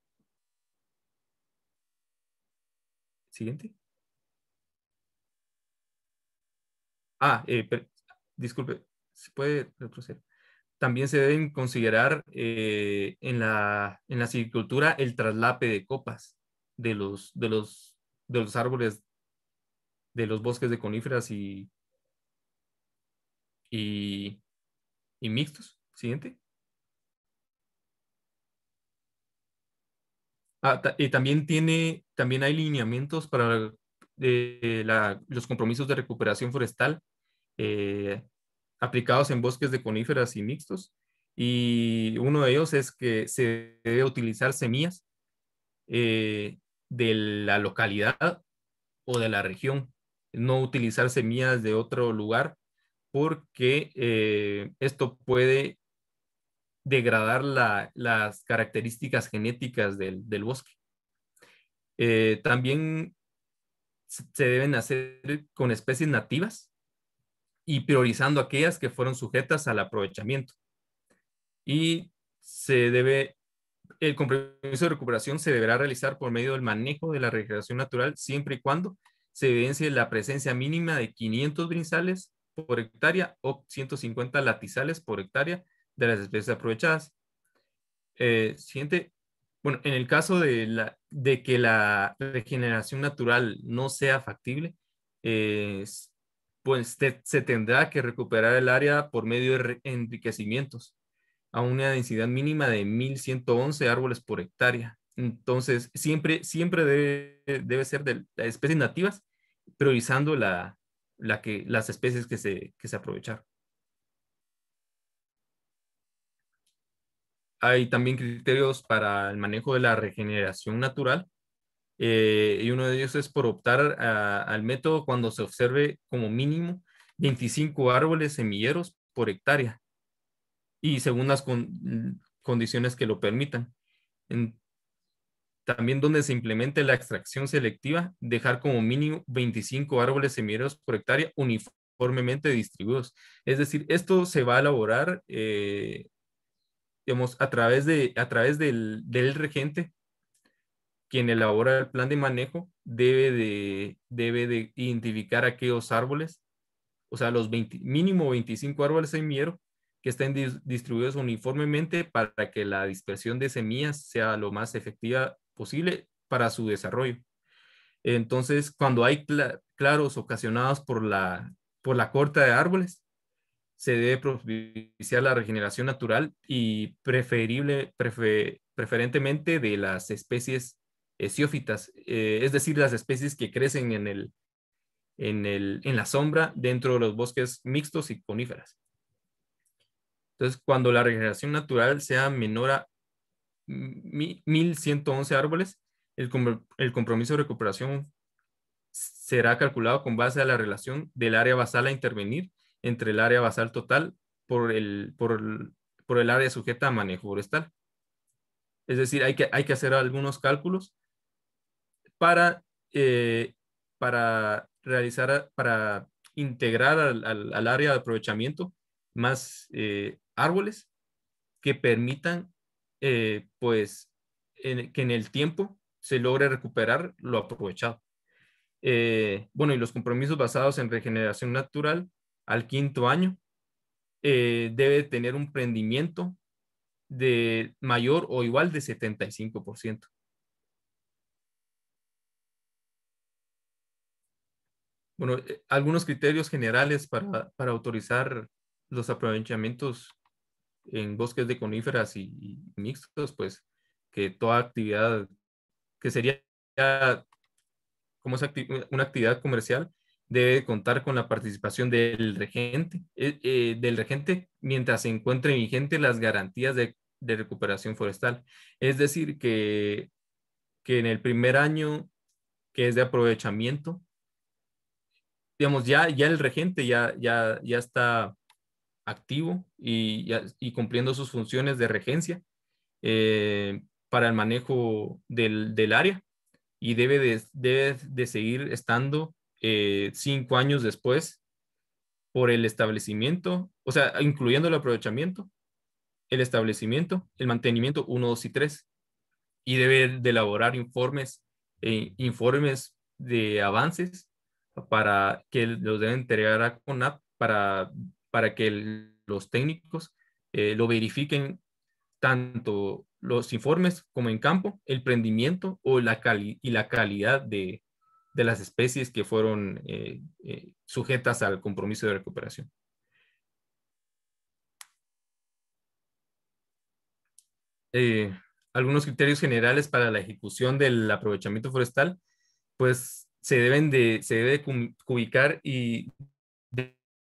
Siguiente. Ah, eh, per, disculpe, ¿se puede retroceder? También se deben considerar eh, en, la, en la silvicultura el traslape de copas de los, de los, de los árboles de los bosques de coníferas y, y, y mixtos. Siguiente. Ah, ta, y también tiene, también hay lineamientos para eh, la, los compromisos de recuperación forestal eh, aplicados en bosques de coníferas y mixtos. Y uno de ellos es que se debe utilizar semillas eh, de la localidad o de la región, no utilizar semillas de otro lugar porque eh, esto puede degradar la, las características genéticas del, del bosque. Eh, también se deben hacer con especies nativas y priorizando aquellas que fueron sujetas al aprovechamiento. Y se debe, el compromiso de recuperación se deberá realizar por medio del manejo de la regeneración natural siempre y cuando se evidencie la presencia mínima de quinientos brinzales por hectárea o ciento cincuenta latizales por hectárea de las especies aprovechadas. Eh, siguiente. Bueno, en el caso de, la, de que la regeneración natural no sea factible, eh, pues te, se tendrá que recuperar el área por medio de enriquecimientos a una densidad mínima de mil ciento once árboles por hectárea. Entonces, siempre, siempre debe, debe ser de las especies nativas, priorizando la, la que, las especies que se, que se aprovecharon. Hay también criterios para el manejo de la regeneración natural eh, y uno de ellos es por optar a, al método cuando se observe como mínimo veinticinco árboles semilleros por hectárea y según las con, condiciones que lo permitan. En, también donde se implemente la extracción selectiva, dejar como mínimo veinticinco árboles semilleros por hectárea uniformemente distribuidos. Es decir, esto se va a elaborar eh, digamos, a través, de, a través del, del regente, quien elabora el plan de manejo, debe de, debe de identificar aquellos árboles, o sea, los veinte, mínimo veinticinco árboles semillero que estén dis, distribuidos uniformemente para que la dispersión de semillas sea lo más efectiva posible para su desarrollo. Entonces, cuando hay cl claros ocasionados por la, por la corta de árboles, se debe propiciar la regeneración natural y preferible, prefer, preferentemente de las especies esiófitas, eh, es decir, las especies que crecen en, el, en, el, en la sombra dentro de los bosques mixtos y coníferas. Entonces, cuando la regeneración natural sea menor a mil ciento once árboles, el, el compromiso de recuperación será calculado con base a la relación del área basal a intervenir entre el área basal total por el, por el, por el área sujeta a manejo forestal. Es decir, hay que, hay que hacer algunos cálculos para, eh, para realizar, para integrar al, al, al área de aprovechamiento más eh, árboles que permitan, eh, pues, en, que en el tiempo se logre recuperar lo aprovechado. Eh, bueno, y los compromisos basados en regeneración natural al quinto año eh, debe tener un prendimiento de mayor o igual de setenta y cinco por ciento. Bueno, eh, algunos criterios generales para, para autorizar los aprovechamientos en bosques de coníferas y, y mixtos, pues que toda actividad que sería como es acti una actividad comercial debe contar con la participación del regente, eh, eh, del regente mientras se encuentren vigentes las garantías de, de recuperación forestal. Es decir, que, que en el primer año que es de aprovechamiento, digamos, ya, ya el regente ya, ya, ya está activo y, ya, y cumpliendo sus funciones de regencia eh, para el manejo del, del área y debe de, debe de seguir estando eh, cinco años después por el establecimiento, o sea, incluyendo el aprovechamiento, el establecimiento, el mantenimiento uno, dos y tres, y debe de elaborar informes, eh, informes de avances para que los deben entregar a CONAP para, para que el, los técnicos eh, lo verifiquen tanto los informes como en campo, el prendimiento o la cali y la calidad de, de las especies que fueron eh, eh, sujetas al compromiso de recuperación. Eh, algunos criterios generales para la ejecución del aprovechamiento forestal, pues se deben de, se debe de ubicar y de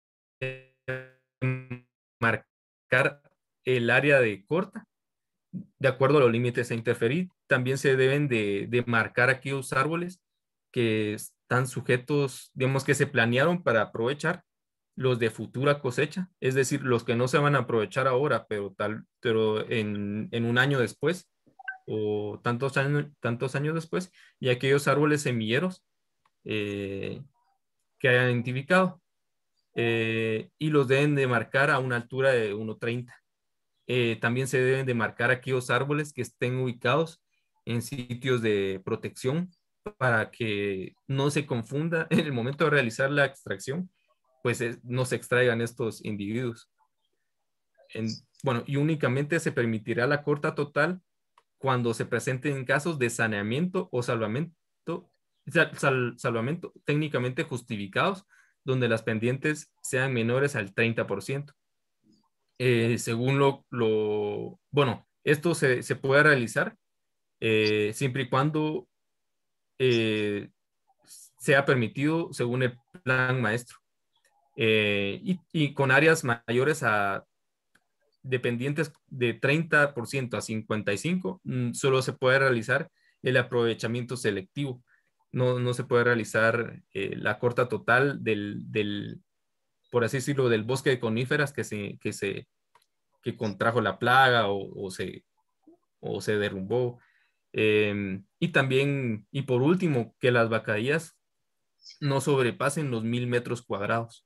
marcar el área de corta de acuerdo a los límites a interferir. También se deben de, de marcar aquellos árboles que están sujetos, digamos que se planearon para aprovechar los de futura cosecha, es decir, los que no se van a aprovechar ahora, pero, tal, pero en, en un año después o tantos años, tantos años después, y aquellos árboles semilleros eh, que hayan identificado. Eh, y los deben de marcar a una altura de uno treinta. Eh, también se deben de marcar aquellos árboles que estén ubicados en sitios de protección para que no se confunda en el momento de realizar la extracción, pues es, no se extraigan estos individuos. En, bueno, y únicamente se permitirá la corta total cuando se presenten casos de saneamiento o salvamento, sal, sal, salvamento técnicamente justificados, donde las pendientes sean menores al treinta por ciento. Eh, según lo, lo, bueno, esto se, se puede realizar eh, siempre y cuando eh, sea permitido según el plan maestro. Eh, y, y con áreas mayores a dependientes de treinta por ciento a cincuenta y cinco por ciento, solo se puede realizar el aprovechamiento selectivo. No, no se puede realizar eh, la corta total del, del, por así decirlo, del bosque de coníferas que se, que se que contrajo la plaga o, o, se, o se derrumbó. Eh, y también, y por último, que las vacadillas no sobrepasen los mil metros cuadrados.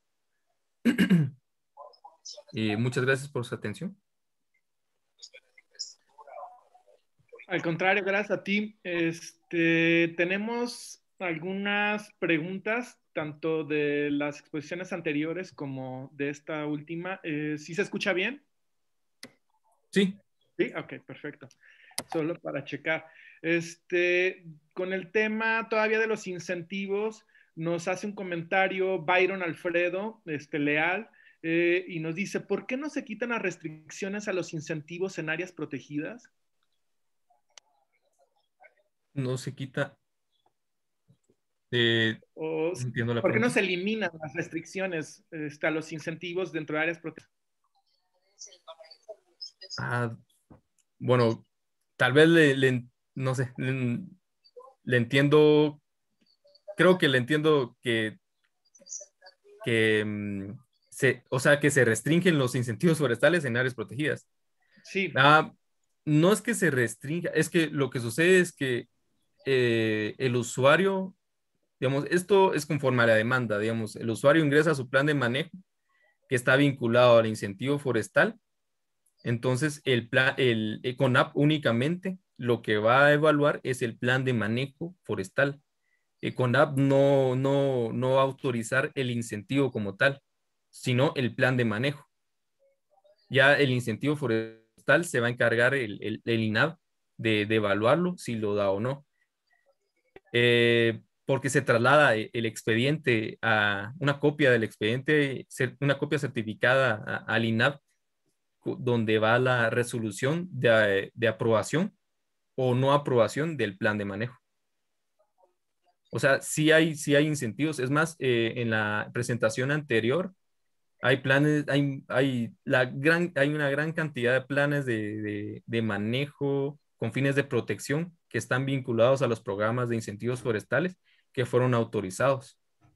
eh, muchas gracias por su atención. Al contrario, gracias a ti. Este, tenemos algunas preguntas, tanto de las exposiciones anteriores como de esta última. Eh, ¿Sí se escucha bien? Sí. Sí, ok, perfecto. Solo para checar. Este, con el tema todavía de los incentivos, nos hace un comentario Byron Alfredo, este, Leal, eh, y nos dice, ¿por qué no se quitan las restricciones a los incentivos en áreas protegidas? No se quita. Eh, O, no entiendo la ¿por qué no pregunta. se eliminan las restricciones este, a los incentivos dentro de áreas protegidas? Ah, bueno, tal vez le, le no sé, le, le entiendo, creo que le entiendo que, que mm, se, o sea, que se restringen los incentivos forestales en áreas protegidas. Sí. Ah, no es que se restrinja, es que lo que sucede es que eh, el usuario, digamos, esto es conforme a la demanda, digamos, el usuario ingresa a su plan de manejo que está vinculado al incentivo forestal. Entonces, el plan, el CONAP únicamente lo que va a evaluar es el plan de manejo forestal. eh, CONAP no, no, no va a autorizar el incentivo como tal, sino el plan de manejo. Ya el incentivo forestal se va a encargar el, el, el INAH de, de evaluarlo, si lo da o no. Eh, porque se traslada el expediente a una copia del expediente, una copia certificada a, al INAH, donde va la resolución de, de aprobación o no aprobación del plan de manejo. O sea, sí hay, sí hay incentivos. Es más, eh, en la presentación anterior hay planes, hay, hay, la gran, hay una gran cantidad de planes de, de, de manejo con fines de protección que están vinculados a los programas de incentivos forestales que fueron autorizados.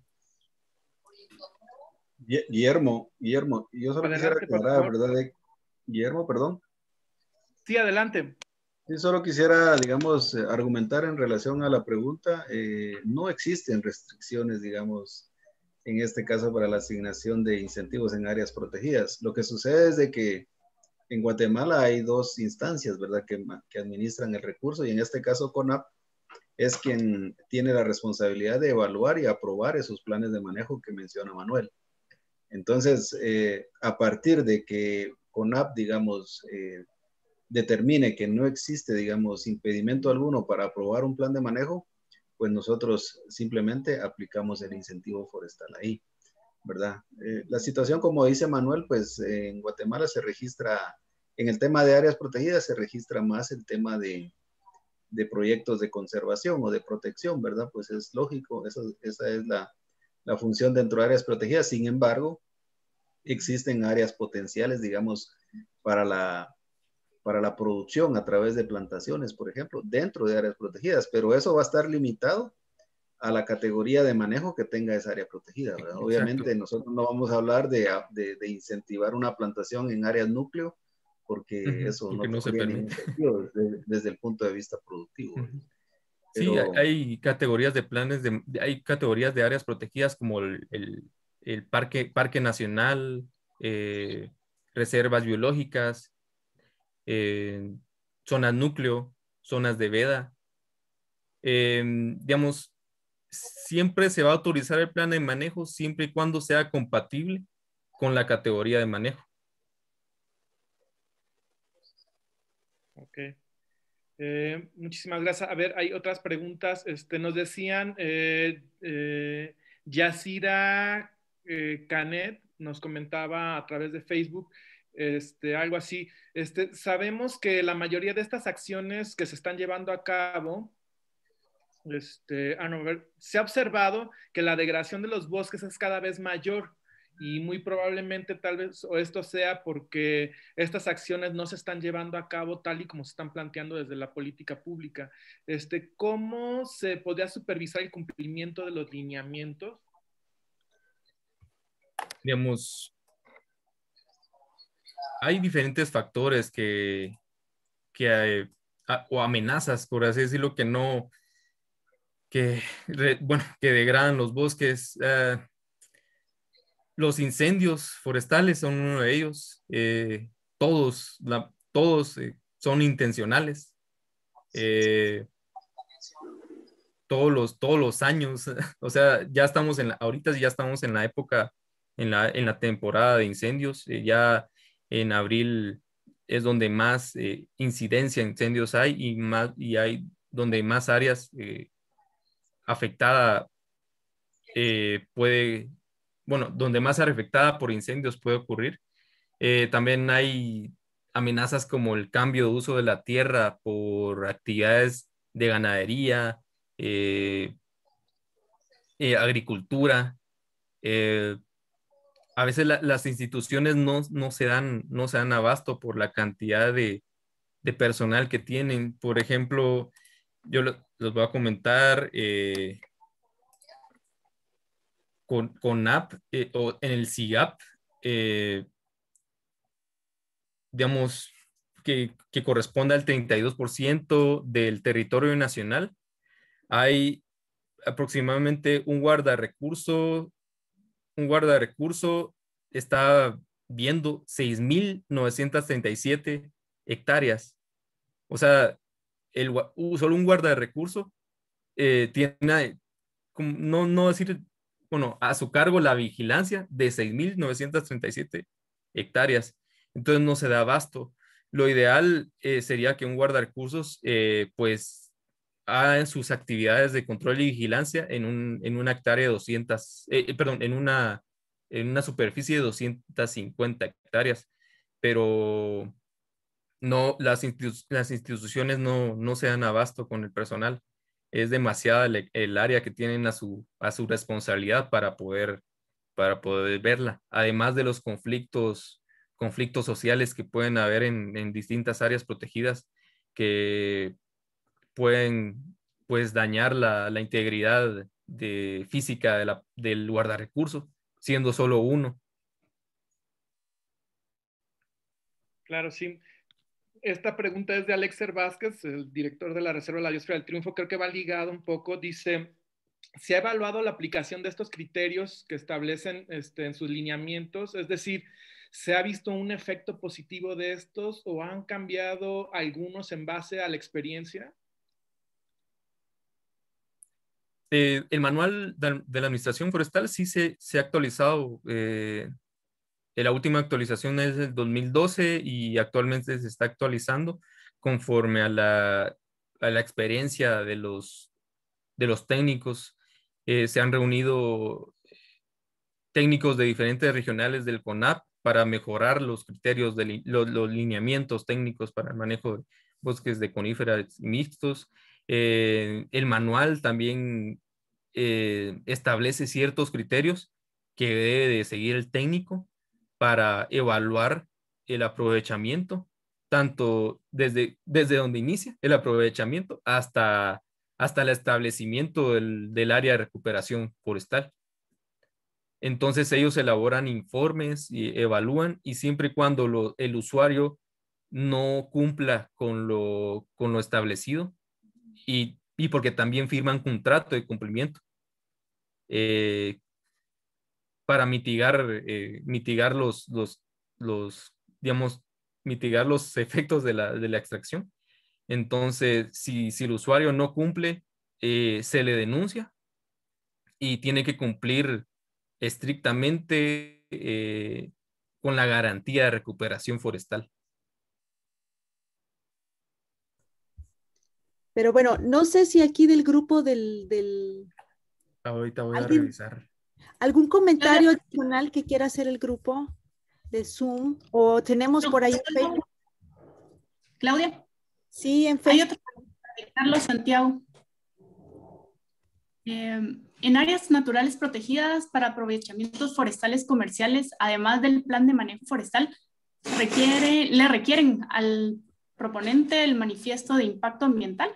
Guillermo, Guillermo, yo solo quisiera Adelante, por aclarar, favor. ¿verdad? De- Guillermo, perdón. Sí, adelante. Sí, solo quisiera, digamos, eh, argumentar en relación a la pregunta. Eh, no existen restricciones, digamos, en este caso para la asignación de incentivos en áreas protegidas. Lo que sucede es de que en Guatemala hay dos instancias, ¿verdad?, que, que administran el recurso, y en este caso CONAP es quien tiene la responsabilidad de evaluar y aprobar esos planes de manejo que menciona Manuel. Entonces, eh, a partir de que CONAP, digamos, eh, determine que no existe, digamos, impedimento alguno para aprobar un plan de manejo, pues nosotros simplemente aplicamos el incentivo forestal ahí, ¿verdad? Eh, la situación, como dice Manuel, pues eh, en Guatemala se registra, en el tema de áreas protegidas, se registra más el tema de, de proyectos de conservación o de protección, ¿verdad? Pues es lógico, esa, esa es la, la función dentro de áreas protegidas. Sin embargo, existen áreas potenciales, digamos, para la, para la producción a través de plantaciones, por ejemplo, dentro de áreas protegidas, pero eso va a estar limitado a la categoría de manejo que tenga esa área protegida, ¿verdad? Exacto. Obviamente nosotros no vamos a hablar de, de, de incentivar una plantación en áreas núcleo, porque uh-huh, eso porque no, no se permite sentido desde, desde el punto de vista productivo. Uh-huh. Pero, sí, hay, hay categorías de planes, de, hay categorías de áreas protegidas como el, el, el parque, parque nacional, eh, reservas biológicas, eh, zonas núcleo, zonas de veda. Eh, digamos, siempre se va a autorizar el plan de manejo siempre y cuando sea compatible con la categoría de manejo. Ok. Eh, muchísimas gracias. A ver, hay otras preguntas. Este, nos decían, eh, eh, Yacira eh, Canet nos comentaba a través de Facebook, este, algo así. Este, sabemos que la mayoría de estas acciones que se están llevando a cabo, este, ah, no, a ver, se ha observado que la degradación de los bosques es cada vez mayor. Y muy probablemente tal vez o esto sea porque estas acciones no se están llevando a cabo tal y como se están planteando desde la política pública. Este, ¿cómo se podría supervisar el cumplimiento de los lineamientos? Digamos, hay diferentes factores que, que hay, o amenazas, por así decirlo, que no, que, bueno, que degradan los bosques. Uh, Los incendios forestales son uno de ellos. Eh, todos la, todos eh, son intencionales. Eh, todos, los, todos los años. O sea, ya estamos en la, ahorita ya estamos en la época, en la, en la temporada de incendios. Eh, ya en abril es donde más eh, incidencia de incendios hay y, más, y hay donde más áreas eh, afectadas eh, puede, bueno, donde más área afectada por incendios puede ocurrir. Eh, también hay amenazas como el cambio de uso de la tierra por actividades de ganadería, eh, eh, agricultura. Eh, a veces la, las instituciones no, no, se dan, no se dan abasto por la cantidad de, de personal que tienen. Por ejemplo, yo lo, los voy a comentar eh, con, con A P eh, o en el SIGAP. Eh, digamos, que, que corresponde al treinta y dos por ciento del territorio nacional. Hay aproximadamente un guardarrecurso, un guardarrecurso está viendo seis mil novecientas treinta y siete hectáreas. O sea, el, solo un guardarrecurso eh, tiene, no, no decir, bueno, a su cargo la vigilancia de seis mil novecientas treinta y siete hectáreas. Entonces no se da abasto. Lo ideal eh, sería que un guardarrecursos eh, pues haga sus actividades de control y vigilancia en, un, en una hectárea de doscientas, eh, perdón, en una, en una superficie de doscientas cincuenta hectáreas, pero no, las, institu- las instituciones no, no se dan abasto con el personal. Es demasiada el, el área que tienen a su, a su responsabilidad para poder, para poder verla. Además de los conflictos, conflictos sociales que pueden haber en, en distintas áreas protegidas que pueden pues dañar la, la integridad de, física de la, del guardarrecursos, siendo solo uno. Claro, sí. Esta pregunta es de Alexer Vázquez, el director de la Reserva de la Biosfera del Triunfo. Creo que va ligado un poco. Dice, ¿se ha evaluado la aplicación de estos criterios que establecen este, en sus lineamientos? Es decir, ¿se ha visto un efecto positivo de estos o han cambiado algunos en base a la experiencia? Eh, el manual de, de la Administración Forestal sí se, se ha actualizado. Eh, la última actualización es del dos mil doce y actualmente se está actualizando conforme a la, a la experiencia de los, de los técnicos. Eh, se han reunido técnicos de diferentes regionales del CONAP para mejorar los criterios, de li- los, los lineamientos técnicos para el manejo de bosques de coníferas mixtos. Eh, el manual también eh, establece ciertos criterios que debe de seguir el técnico para evaluar el aprovechamiento, tanto desde, desde donde inicia el aprovechamiento hasta, hasta el establecimiento del, del área de recuperación forestal. Entonces ellos elaboran informes y evalúan y siempre y cuando lo- el usuario no cumpla con lo, con lo establecido y, y porque también firman contrato de cumplimiento eh, para mitigar, eh, mitigar los, los, los, digamos, mitigar los efectos de la, de la extracción. Entonces, si, si el usuario no cumple, eh, se le denuncia y tiene que cumplir estrictamente eh, con la garantía de recuperación forestal. Pero bueno, no sé si aquí del grupo del, del Ahorita voy a alguien, revisar. algún comentario adicional que quiera hacer el grupo de Zoom o tenemos por ahí en Facebook. Claudia, Sí, en hay Facebook. otra pregunta de Carlos Santiago. Eh, en áreas naturales protegidas para aprovechamientos forestales comerciales, además del plan de manejo forestal, requiere, le requieren al proponente el manifiesto de impacto ambiental.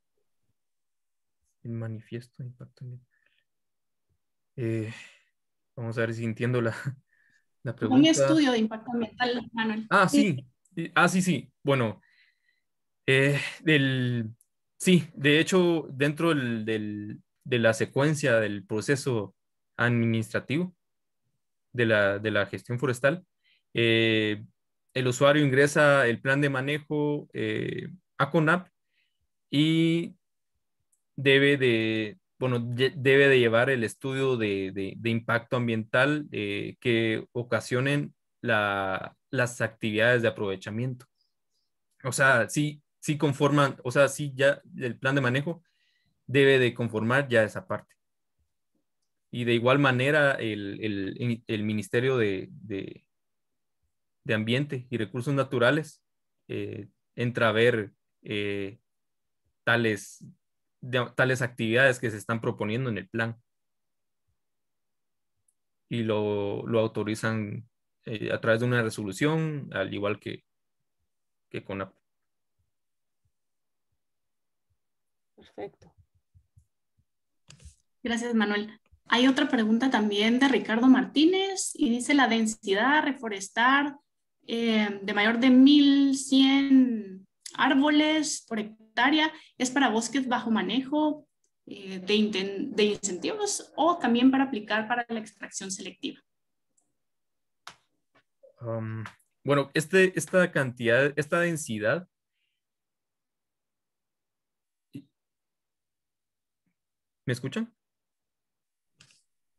El manifiesto de impacto ambiental. Eh, vamos a ver si entiendo la, la Un pregunta. estudio de impacto ambiental, Manuel. Ah, sí. Sí. Ah, sí, sí. Bueno, eh, del, sí, de hecho, dentro del, del, de la secuencia del proceso administrativo de la, de la gestión forestal, eh, el usuario ingresa el plan de manejo eh, a CONAP y debe de, bueno, de- debe de llevar el estudio de, de- de impacto ambiental eh, que ocasionen la- las actividades de aprovechamiento. O sea, sí, sí conforman, o sea, sí ya el plan de manejo debe de conformar ya esa parte. Y de igual manera, el, el- el Ministerio de, de- de Ambiente y Recursos Naturales eh, entra a ver eh, tales, de- tales actividades que se están proponiendo en el plan y lo, lo autorizan eh, a través de una resolución, al igual que, que CONAP. Perfecto. Gracias, Manuel. Hay otra pregunta también de Ricardo Martínez y dice la densidad reforestar eh, de mayor de mil cien árboles por hectárea es para bosques bajo manejo eh, de, inten- de incentivos o también para aplicar para la extracción selectiva. Um, bueno, este, esta cantidad, esta densidad, ¿me escuchan?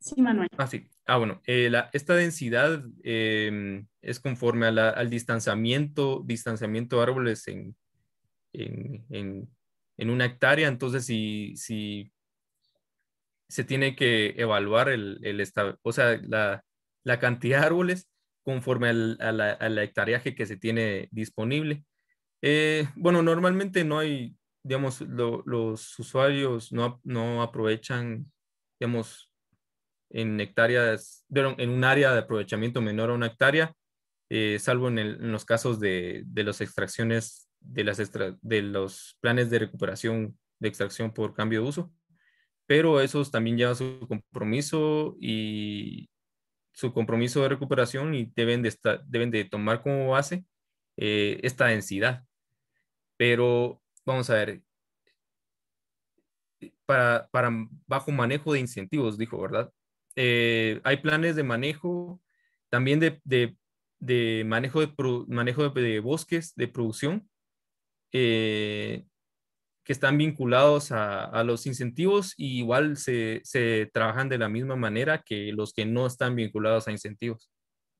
Sí, Manuel. Ah, sí. Ah, bueno, eh, la, esta densidad eh, es conforme a la- al distanciamiento, distanciamiento de árboles en, en, en, en una hectárea. Entonces, si, si se tiene que evaluar el, el esta- o sea, la, la cantidad de árboles conforme al, a la, a la hectareaje que se tiene disponible. Eh, bueno, normalmente no hay, digamos, lo- los usuarios no, no aprovechan, digamos, en hectáreas, pero en un área de aprovechamiento menor a una hectárea, eh, salvo en, el- en los casos de, de las extracciones, de, las extra- de los planes de recuperación de extracción por cambio de uso, pero esos también llevan su compromiso y su compromiso de recuperación y deben de, estar, deben de tomar como base eh, esta densidad. Pero vamos a ver, para, para bajo manejo de incentivos, dijo, ¿verdad? Eh, hay planes de manejo, también de, de, de manejo, de, pro, manejo de, de, bosques, de producción, eh, que están vinculados a, a, los incentivos y igual se, se trabajan de la misma manera que los que no están vinculados a incentivos.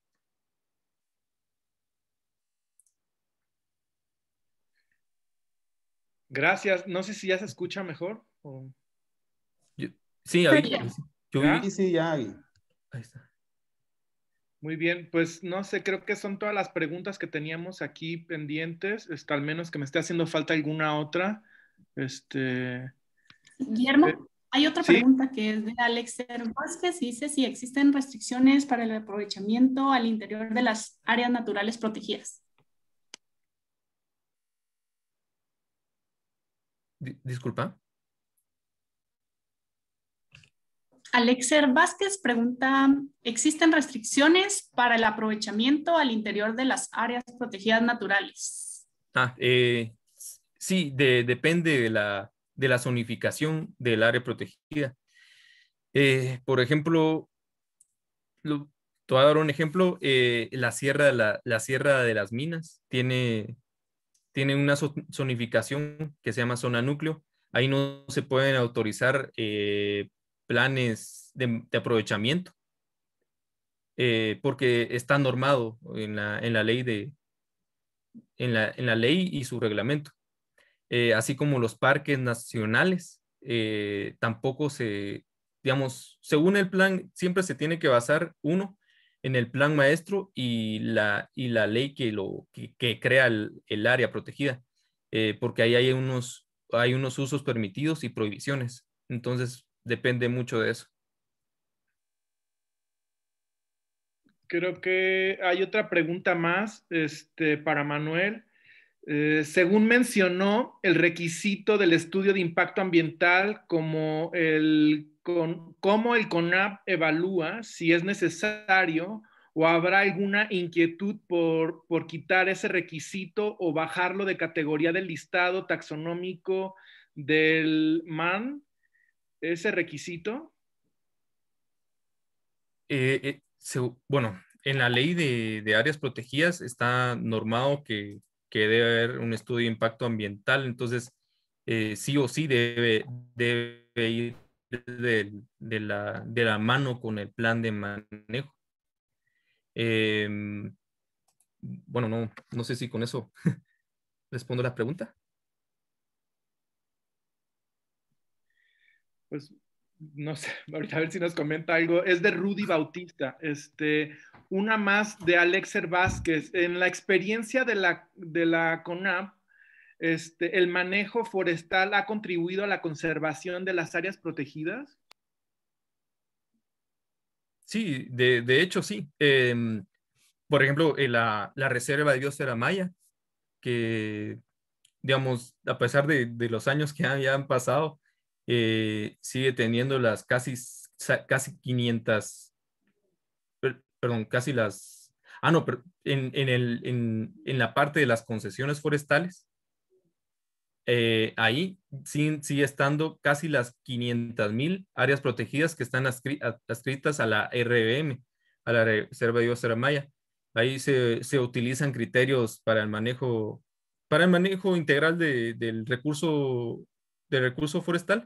Gracias. No sé si ya se escucha mejor. O... Yo, sí, ahí. Yo ¿Ya? Sí, sí, ya. Ahí está. Muy bien, pues no sé, creo que son todas las preguntas que teníamos aquí pendientes, este, al menos que me esté haciendo falta alguna otra. Este, Guillermo, eh, hay otra ¿sí? pregunta que es de Alexer Vázquez y dice si existen restricciones para el aprovechamiento al interior de las áreas naturales protegidas. Disculpa. Alexer Vázquez pregunta, ¿existen restricciones para el aprovechamiento al interior de las áreas protegidas naturales? Ah, eh, sí, de, depende de la, de la zonificación del área protegida. Eh, por ejemplo, lo, te voy a dar un ejemplo, eh, la, sierra, de la, la Sierra de las Minas tiene, tiene una zonificación que se llama zona núcleo. Ahí no se pueden autorizar eh, planes de, de aprovechamiento eh, porque está normado en la, en la ley de, en la, en la ley y su reglamento. Eh, así como los parques nacionales, eh, tampoco se, digamos, según el plan, siempre se tiene que basar uno en el plan maestro y la, y la ley que, lo, que, que crea el, el área protegida, eh, porque ahí hay unos, hay unos usos permitidos y prohibiciones. Entonces, depende mucho de eso. Creo que hay otra pregunta más este, para Manuel. Eh, según mencionó, el requisito del estudio de impacto ambiental, como el, con, cómo el CONAP evalúa si es necesario o habrá alguna inquietud por, por quitar ese requisito o bajarlo de categoría del listado taxonómico del M A N, ese requisito. Eh, eh, se, bueno, en la ley de, de áreas protegidas está normado que, que debe haber un estudio de impacto ambiental, entonces eh, sí o sí debe, debe ir de, de, la, de la mano con el plan de manejo. Eh, bueno, no, no sé si con eso respondo la pregunta. Pues no sé, ahorita a ver si nos comenta algo. Es de Rudy Bautista. Este, una más de Alexer Vázquez. En la experiencia de la, de la CONAP, este, ¿el manejo forestal ha contribuido a la conservación de las áreas protegidas? Sí, de, de hecho sí. Eh, por ejemplo, en la, la Reserva de Biosfera Maya, que digamos, a pesar de, de los años que han, ya han pasado, eh, sigue teniendo las casi, casi quinientas, per, perdón, casi las, ah, no, pero en, en, el, en, en la parte de las concesiones forestales, eh, ahí sigue, sigue estando casi las quinientas mil áreas protegidas que están adscritas a la R B M, a la Reserva Biosfera Maya. Ahí se, se utilizan criterios para el manejo, para el manejo integral de, del recurso, del recurso forestal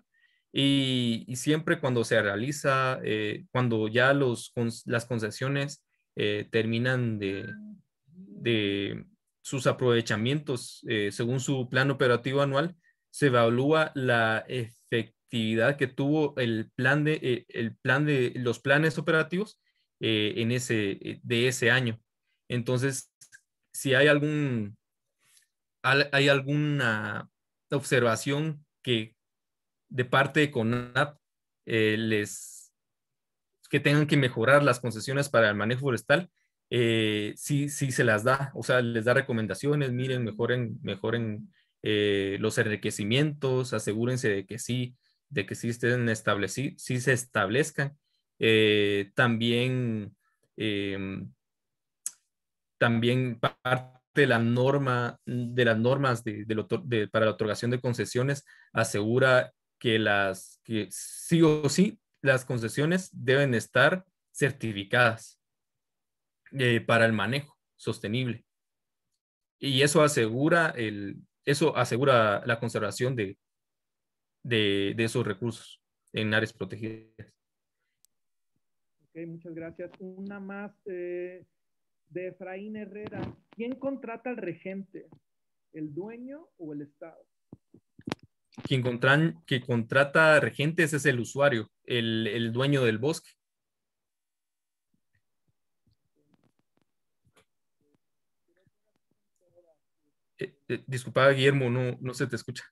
Y, y siempre cuando se realiza, eh, cuando ya los, las concesiones eh, terminan de, de sus aprovechamientos eh, según su plan operativo anual, se evalúa la efectividad que tuvo el plan de, eh, el plan de los planes operativos eh, en ese, de ese año. Entonces, si hay algún, hay alguna observación que de parte de CONAP eh, les que tengan que mejorar las concesiones para el manejo forestal, eh, sí, sí se las da, o sea, les da recomendaciones, miren, mejoren, mejoren eh, los enriquecimientos, asegúrense de que sí, de que sí estén establecidos, sí se establezcan. Eh, también, eh, también parte de la norma, de las normas de, de, de, para la otorgación de concesiones asegura que las, que sí o sí las concesiones deben estar certificadas eh, para el manejo sostenible. Y eso asegura, el, eso asegura la conservación de, de, de esos recursos en áreas protegidas. Ok, muchas gracias. Una más eh, de Efraín Herrera. ¿Quién contrata al regente? ¿El dueño o el Estado? Quien, contran, que contrata regentes es el usuario, el, el dueño del bosque. Eh, eh, disculpa, Guillermo, no, no se te escucha.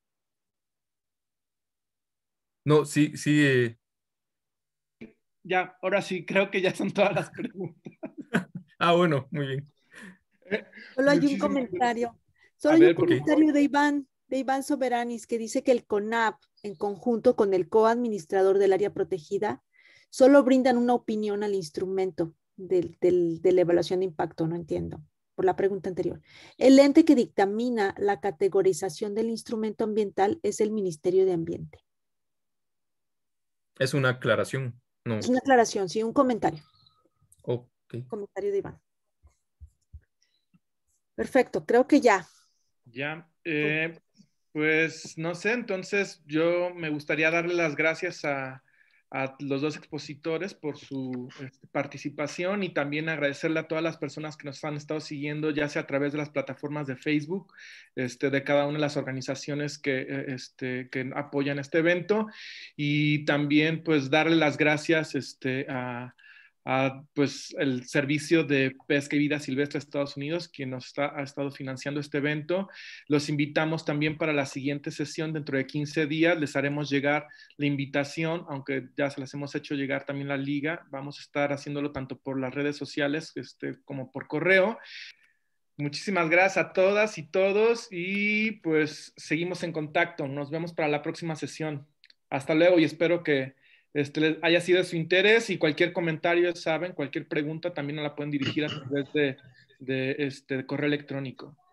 No, sí, sí. Eh. Ya, ahora sí, creo que ya son todas las preguntas. Ah, bueno, muy bien. Solo hay un comentario. Solo hay un comentario de Iván, de Iván Soberanis, que dice que el CONAP, en conjunto con el coadministrador del área protegida, solo brindan una opinión al instrumento del, del, de la evaluación de impacto. No entiendo, por la pregunta anterior. El ente que dictamina la categorización del instrumento ambiental es el Ministerio de Ambiente. Es una aclaración. No. Es una aclaración, sí, un comentario. Ok. Comentario de Iván. Perfecto, creo que ya. Ya, eh, pues no sé, entonces yo me gustaría darle las gracias a, a los dos expositores por su este, participación y también agradecerle a todas las personas que nos han estado siguiendo, ya sea a través de las plataformas de Facebook, este, de cada una de las organizaciones que, este, que apoyan este evento, y también pues darle las gracias este, a... a pues, el Servicio de Pesca y Vida Silvestre de Estados Unidos, quien nos está, ha estado financiando este evento. Los invitamos también para la siguiente sesión dentro de quince días. Les haremos llegar la invitación, aunque ya se las hemos hecho llegar también la liga. Vamos a estar haciéndolo tanto por las redes sociales este, como por correo. Muchísimas gracias a todas y todos y pues seguimos en contacto. Nos vemos para la próxima sesión. Hasta luego y espero que este, haya sido de su interés y cualquier comentario, saben, cualquier pregunta también la pueden dirigir a través de, de este, de correo electrónico.